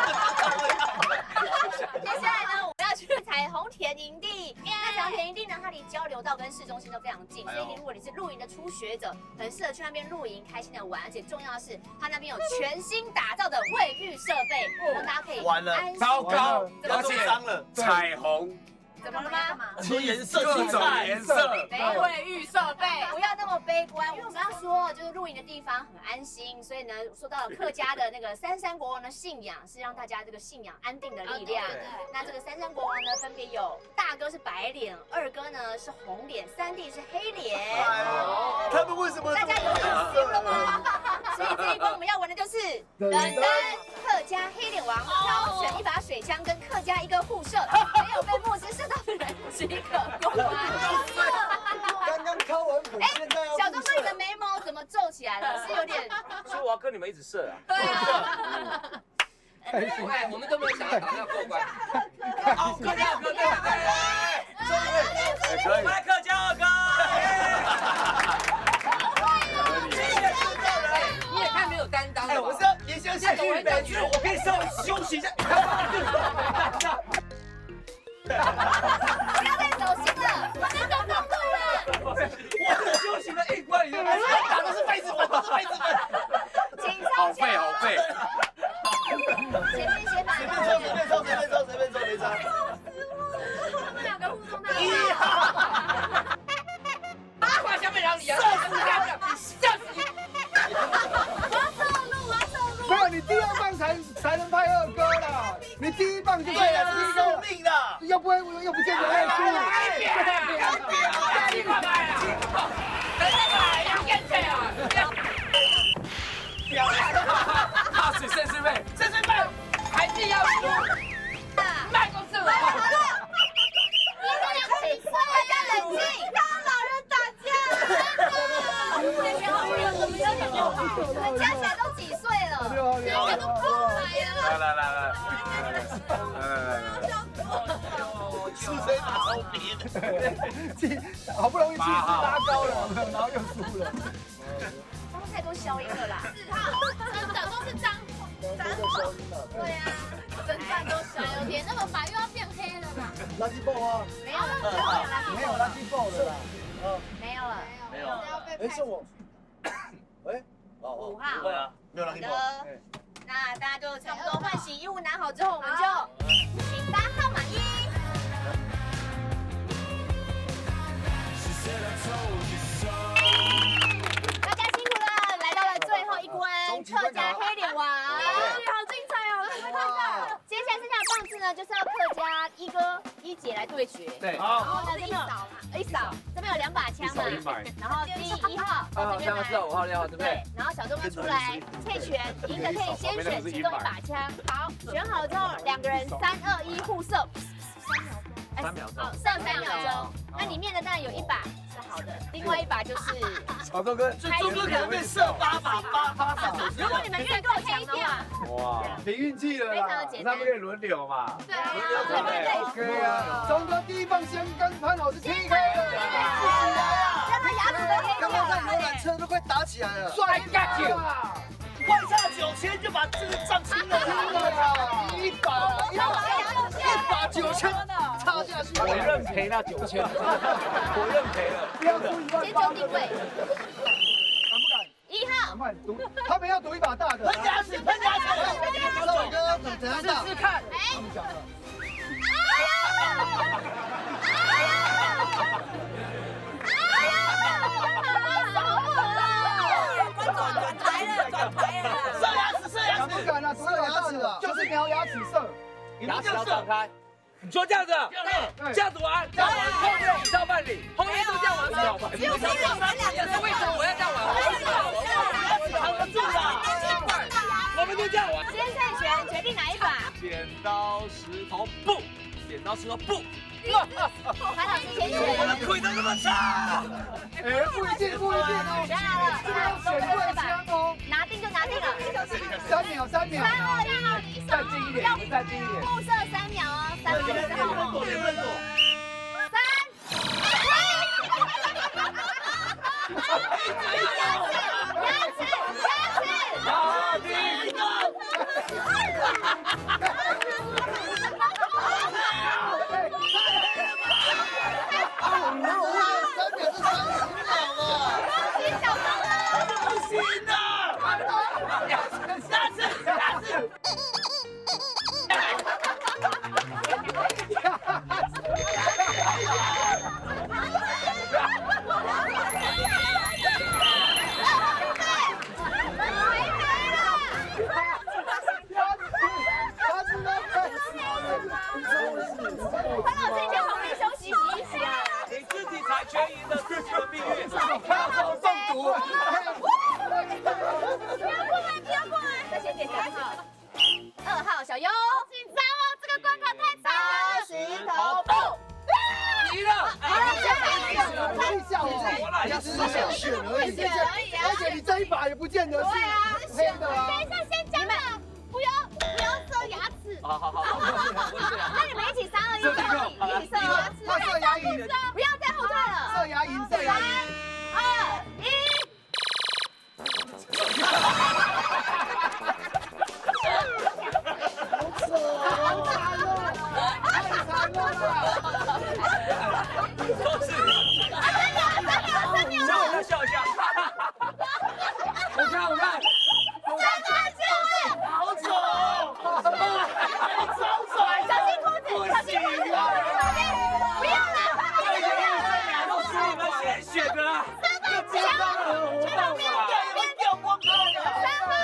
接下来呢，我们要去彩虹田营地。那彩虹田营地呢，它离交流道跟市中心都非常近，所以如果你是露营的初学者，很适合去那边露营，开心的玩。而且重要的是，它那边有全新打造的卫浴设备，让大家可以完了， 糟糕， 而且脏了， 彩虹。 怎么了吗？ 出颜色， 各种颜色， 没卫浴设备，不要那么悲观。因为我们要说，就是露营的地方很安心，所以呢，说到了客家的那个三山国王的信仰，是让大家这个信仰安定的力量。那这个三山国王呢，分别有大哥是白脸，二哥呢是红脸，三弟是黑脸。 他们为什么？ 大家有印象了吗？所以这一关我们要玩的就是等等客家黑脸王挑选一把水枪跟客家一个互射，没有被牧师射到的人即可过关。 刚刚敲完粉，现在要。 小钟哥，你的眉毛怎么皱起来了？是有点。 所以我要跟你们一直射啊。 对啊。 哎，我们都没有想到要过关。 好，客家二哥，可以， 来客家二哥。你也太没有担当了。 哎，我是要也相信预备剧， 我可以稍微休息一下。 不要再走心了，我们走动路了。 我休息了一关，你就打的是痱子粉，都是痱子粉。 请抽签。 好废。 前面先把。 随便抽，没差。 他们两个互动太 1号。 画下面让你射死他，射死你！ 我要走路。 没有，你第二棒才能拍二哥啦，你第一棒就对了，第一个命的， 又不见得会输。 怕水肾水妹， 还是要输。卖公司了。 你们两个起来，大家冷静，当老人打架。你们加起来都几岁了？你们都过来了。 来。 是谁打超别？ 好不容易气势拉高了，然后又输了。 他们太多消音了啦。4号，真的都是脏话。对呀，整段都消音，脸那么白又要变黑了嘛。 垃圾爆啊！ 没有了， 没有垃圾爆了啦。 没有了。 哎，是我。喂 ，5号。 对啊，没有垃圾爆。 那大家就差不多换洗衣物拿好之后，我们就请搭号码1。大家辛苦了，来到了最后一关，客家黑脸王，好精彩哦！看到，接下来剩下的棒次呢，就是要客家一哥一姐来对决。 对， 然后呢，这边一扫，这边有2把枪嘛，然后第1号到这边来 ，5号、6号，对不对？ 然后小钟哥出来配拳，赢的可以先选其中1把枪。好，选好了之后，2个人3、2、1互射，3秒钟，剩3秒钟。那里面的当然有1把是好的，另外1把就是小钟哥，钟哥可能被射8把8把。 如果你们越够强的话， 哇， 凭运气了啦， 非常的简单。 他们可以轮流嘛？ 对啊， 可以啊。钟哥第一棒先跟潘老师踢开了， 让他牙齿都黑掉。 刚刚在游览车都快打起来了， 帅干酒， 换下9000就把这个账清了啦，1把9000插下去， 我认赔那9000，我认赔了， 不要输1万8。 先就定位， 敢不敢 ？1号， 快赌，他们要赌1把大的。 喷牙齿，喷牙齿，老哥，怎样打？ 试试看。 他们讲了。 射牙齿， 不敢了，射牙齿了，就是瞄牙齿射， 牙齿要张开。你说这样子，这样子玩，后面以上办理，后面都这样玩， 只有3人， 刀石头布。 潘老师先选。 我的腿都那么长。 哎，不一定哦。 选好了， 这个要选对枪哦。 拿定就拿定了。 3秒。 3、2、1， 再近一点，再近一点。 互射3秒哦，3秒之后。3。 而且你这一把也不见得是黑的啊。 等一下，先讲了，不要射牙齿。好。那你们一起3、2、1，一起射牙齿。 他射牙龈， 不要再后退了。 射牙龈。3、2、1。好惨哦！太惨了啦！ 都是。3秒，笑一下。我看。 好丑！小心裤子，小心裤子！不要了， 都是你们先选的啦。 掉光光了。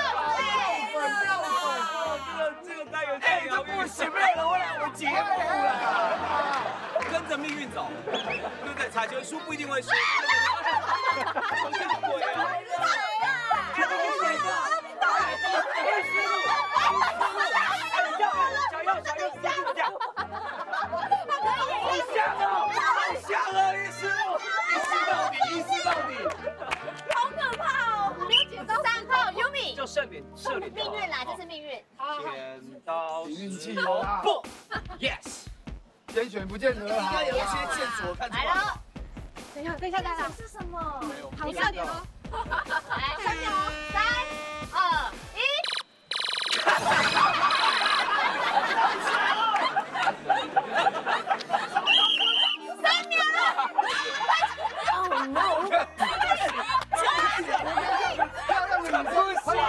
这个单元太疗愈，前面的会让我节目了。跟着命运走，对不对？彩球输不一定会输。鬼啊！ 一试到底， 好可怕哦！没有剪刀，3号 Yumi 就射脸。 命运啦，这是命运。 剪刀运气哦， 不 ，yes， 先选不见得好。 应该有一些线索看出来。 来了，等一下，是什么？好笑点哦。来，3秒，3、2、1。3秒了。Oh no！ 漂亮的女生，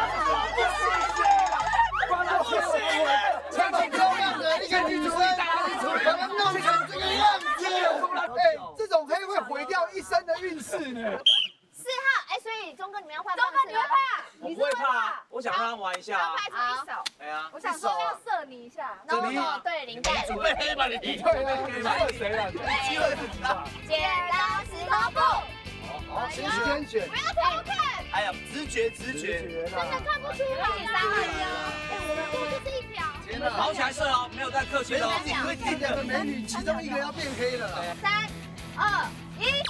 穿起漂亮的一个女主任，把她弄成这个样子。哎，这种黑会毁掉一生的运势呢。 4号，所以钟哥你们要换， 钟哥你会怕？ 我不会怕，我想让他玩一下。 拍出一手。 哎呀， 我想说要射你一下。 No， 对，灵感。 准备黑吧你？ 对啊，射谁啊？机会不大。 剪刀石头布。 好，先选。 不要偷看。 哎呀，直觉。 真的看不出来。3、2、1哦。我们布就是1条。 毛起来射哦，没有再客气的哦。 你会定2个美女，其中一个要变黑了。 3、2、1。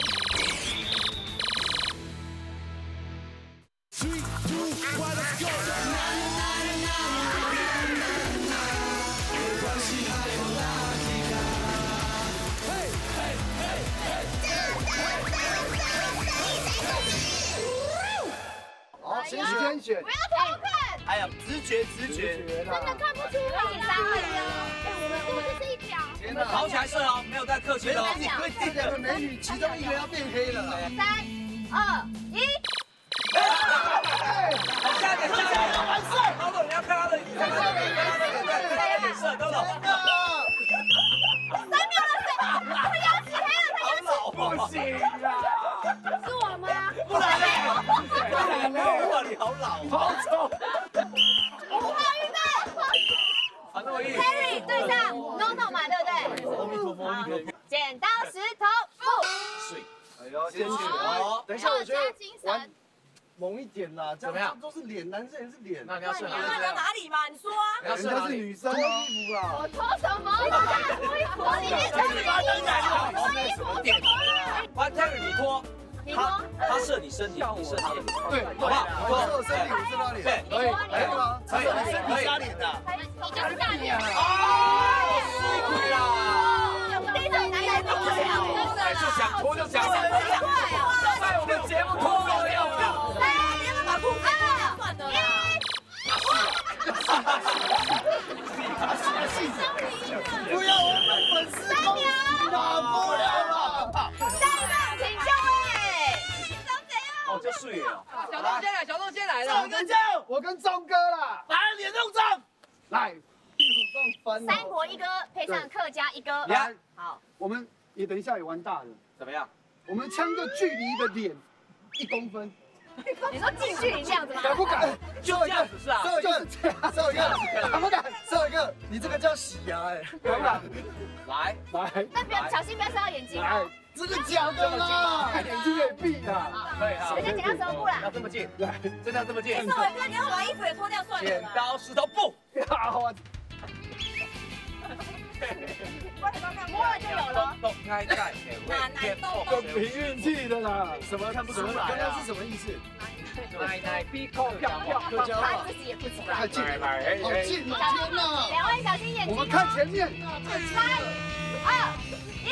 好，先选。 不要偷看。 哎呀，直觉。 真的看不出来。3、2、1哦。我们布就是1条。 毛起来射哦，没有再客气的哦。 你会定2个美女，其中一个要变黑了。 3、2、1。 下点，完事。高总，你要看他的，看他的脸色，高总。 3秒了，他牙齿黑了，他牙齿。 不行啦！ 是我吗？ 不然嘞？哇，你好老， 好丑。 5号预备。 好，那我一。 Harry 对上 NONO 嘛，对不对？剪刀石头布。 哎呦，先选。等一下，我觉得萌一点啦，这样都是脸，男生也是脸。 那你要设你要到哪里嘛？你说啊。 人家是女生，脱衣服啦。 我脱什么？脱衣服，里面穿衣服。 完 Terry 你脱。他射你身体，你射他的脸， 对，好不好？我射身体，你射他脸，对，可以，可以吗？可以，身体加脸的， 你就是大脸。 哦，辛苦啦！ 这种男人不这样， 就想脱就想脱，在我们节目脱了要不要？ 哎，你要把裤子算了啦。 不要我们粉丝攻击打不了了。 哦，就睡了。 小东先来，小东先来了。 我跟我跟钟哥啦， 来脸弄脏， 来，屁股更翻。 三国一哥配上客家一哥， 来， 好， 我们也等一下也玩大了， 怎么样？ 我们枪的距离的脸1公分。 你说近距离这样子吗？ 敢不敢？ 就这样子是啊， 射一个，射一个，敢不敢？射一个，你这个叫洗牙哎，敢不敢？ 来， 那不要小心，不要伤到眼睛哦。 这个假的啦，眼睛可以闭啊。 可以啊。 人家剪刀石头布啦。 要这么近，来，真的要这么近。 可是伟哥，你要把衣服也脱掉算了。 剪刀石头布。 好啊。 摸了就有了。 动开盖， 就凭运气的啦。什么看不出来？刚刚是什么意思？ 奶屁扣票票， 他自己也不知道。 太近了，好近啊！天哪！ 两位小心眼睛。 我们看前面。3、 2、1。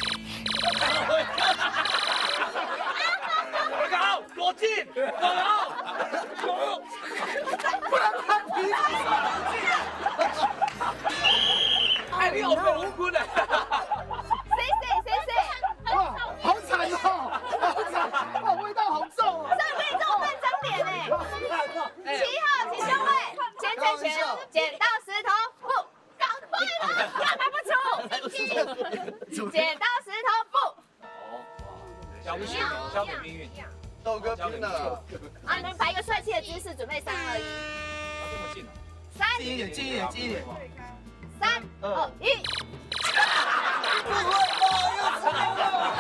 我靠，多近！ 不能看鼻子。 哎，你好被无辜的。 谁？ 哇，好惨哦，好惨，哇，味道好重哦。 这可以这么半张脸哎。7号，请就位，前，剪刀石头布，赶快啦，干嘛不出？剪刀石头布。 小米命运， 豆哥拼了。 啊，你们摆一个帅气的姿势，准备3、2、1。 这么近 3， 近一点，3、2、1。不会吧？又踩了！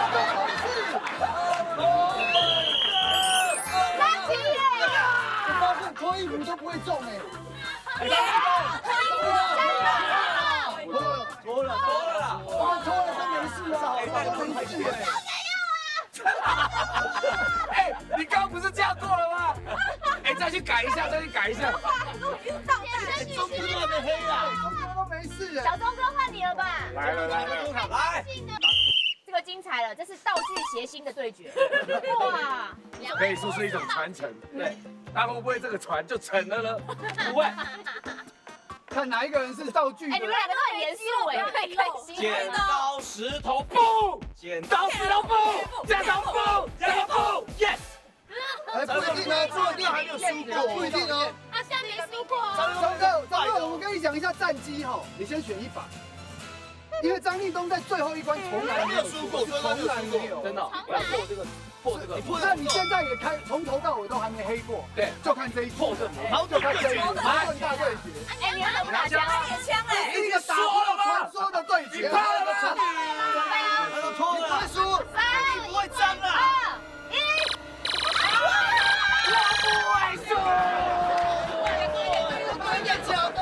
三七耶！ 我发现脱衣服都不会中哎。 脱了啦！ 我脱了都没事啊，没事哎。 哎，你刚刚不是这样做了吗？哎，再去改一下。 中哥还没黑啊， 都没事哎。 小钟哥换你了吧？ 来， 这个精彩了，这是道具谐星的对决。哇， 可以说是一种传承。对，那会不会这个传就成了呢？ 不会。 看哪一个人是道具？ 哎，你们两个都很严肃哎，太开心了。 剪刀石头布，剪刀石头布，加上布，yes。 哎，不一定哦，不一定还没有输过，不一定哦。 他现在没输过。 钟哥，我跟你讲一下战绩哈，你先选一把。因为张立东在最后一关从来没有输过，从来没有， 真的。我要破这个， 那你现在也从头到尾都还没黑过， 对， 就看这一破这魔， 好久看这一矛盾大对决。 哎，你要怎么打枪？ 枪哎， 一个打破了传说的对决， 怕了吗？ 他都脱了，不会输，3、不会脏啊。 2、1， 我不会输。 假的，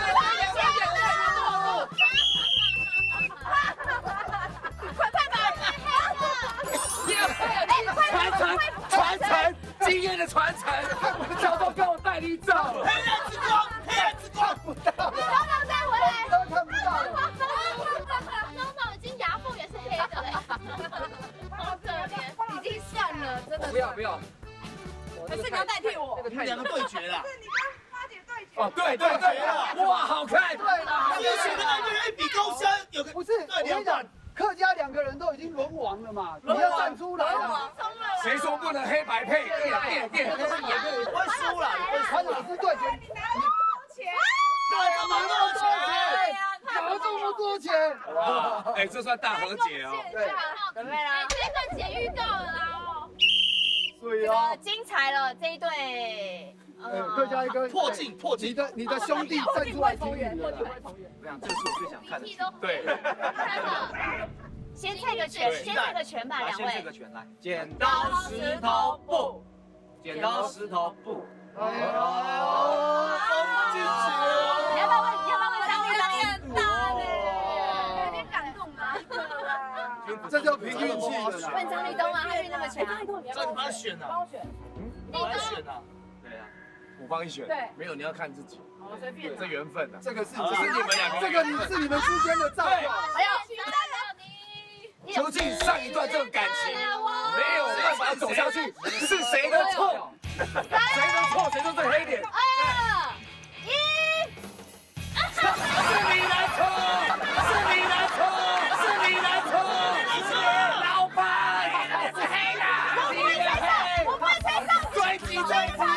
传承经验的传承，小钟跟我带你走。 黑暗之光， 不到， 小钟再回来， 都看不到。 钟总已经牙缝也是黑的嘞，好可怜，已经散了，真的。 不要， 可是你要代替我。 你们两个对决啦。 哦，对，哇，好看。 对啦， 之前的NBA 比高山有个不是，我跟你讲，客家2个人都已经沦亡了嘛，你要站出来了。 谁说不能黑白配？电， 不会输啦， 潘老师对决， 对，怎么那么钱？ 拿这么多钱， 哇，哎，这算大和解哦。 对， 准备啦，这段剪预告了啦哦。 对这个精彩了这一对， 客家一个破镜， 你的兄弟站出来挺你的。 我想这是我最想看的。 对， 真的。先猜个拳吧，两位。 先这个拳来，剪刀石头布， 剪刀石头布。 哎呦，放进去了。 你要不要问张力？张力很大呢，有点感动吗？ 这叫凭运气的啦。 问张立东啊，他运那么强。 这你帮他选啊？ 帮我选。 帮他选啊？ 对啊，我帮你选。 对， 没有你要看自己。 我随便。 这缘分啊， 这个是只是你们两个， 这个是你们之间的造化。 还有期待了你。 究竟上一段这个感情没有办法走下去，是谁的错？谁的错？谁说这黑脸？ 2、1， 是你的错，是你的错，是你的错，老板，你是黑的，你的黑， 我不会猜上， 追击追击。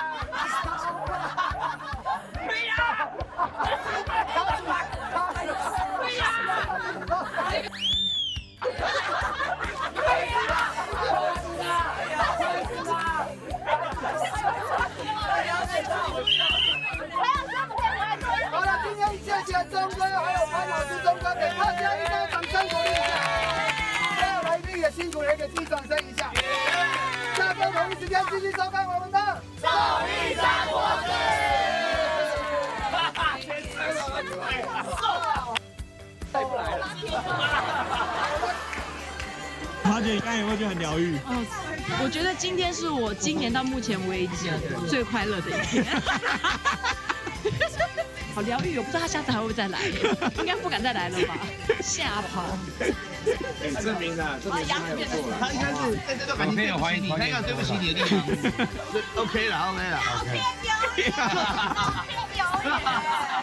没呀，没呀。 好了，今天谢谢钟哥还有潘老师钟哥，给大家一个掌声鼓励一下。还有来宾也辛苦了，给自己掌声一下。下周同一时间继续收看我们的《 手艺三国志》。 再不来了。 华姐，你刚刚有没有觉得很疗愈？ 我觉得今天是我今年到目前为止最快乐的一天。好疗愈，我不知道他下次还会不会再来，应该不敢再来了吧？吓跑。 证明了，证明他有做了。 他应该是在这段感情对不起你，他应该对不起你的地方。OK 了，OK 了，OK。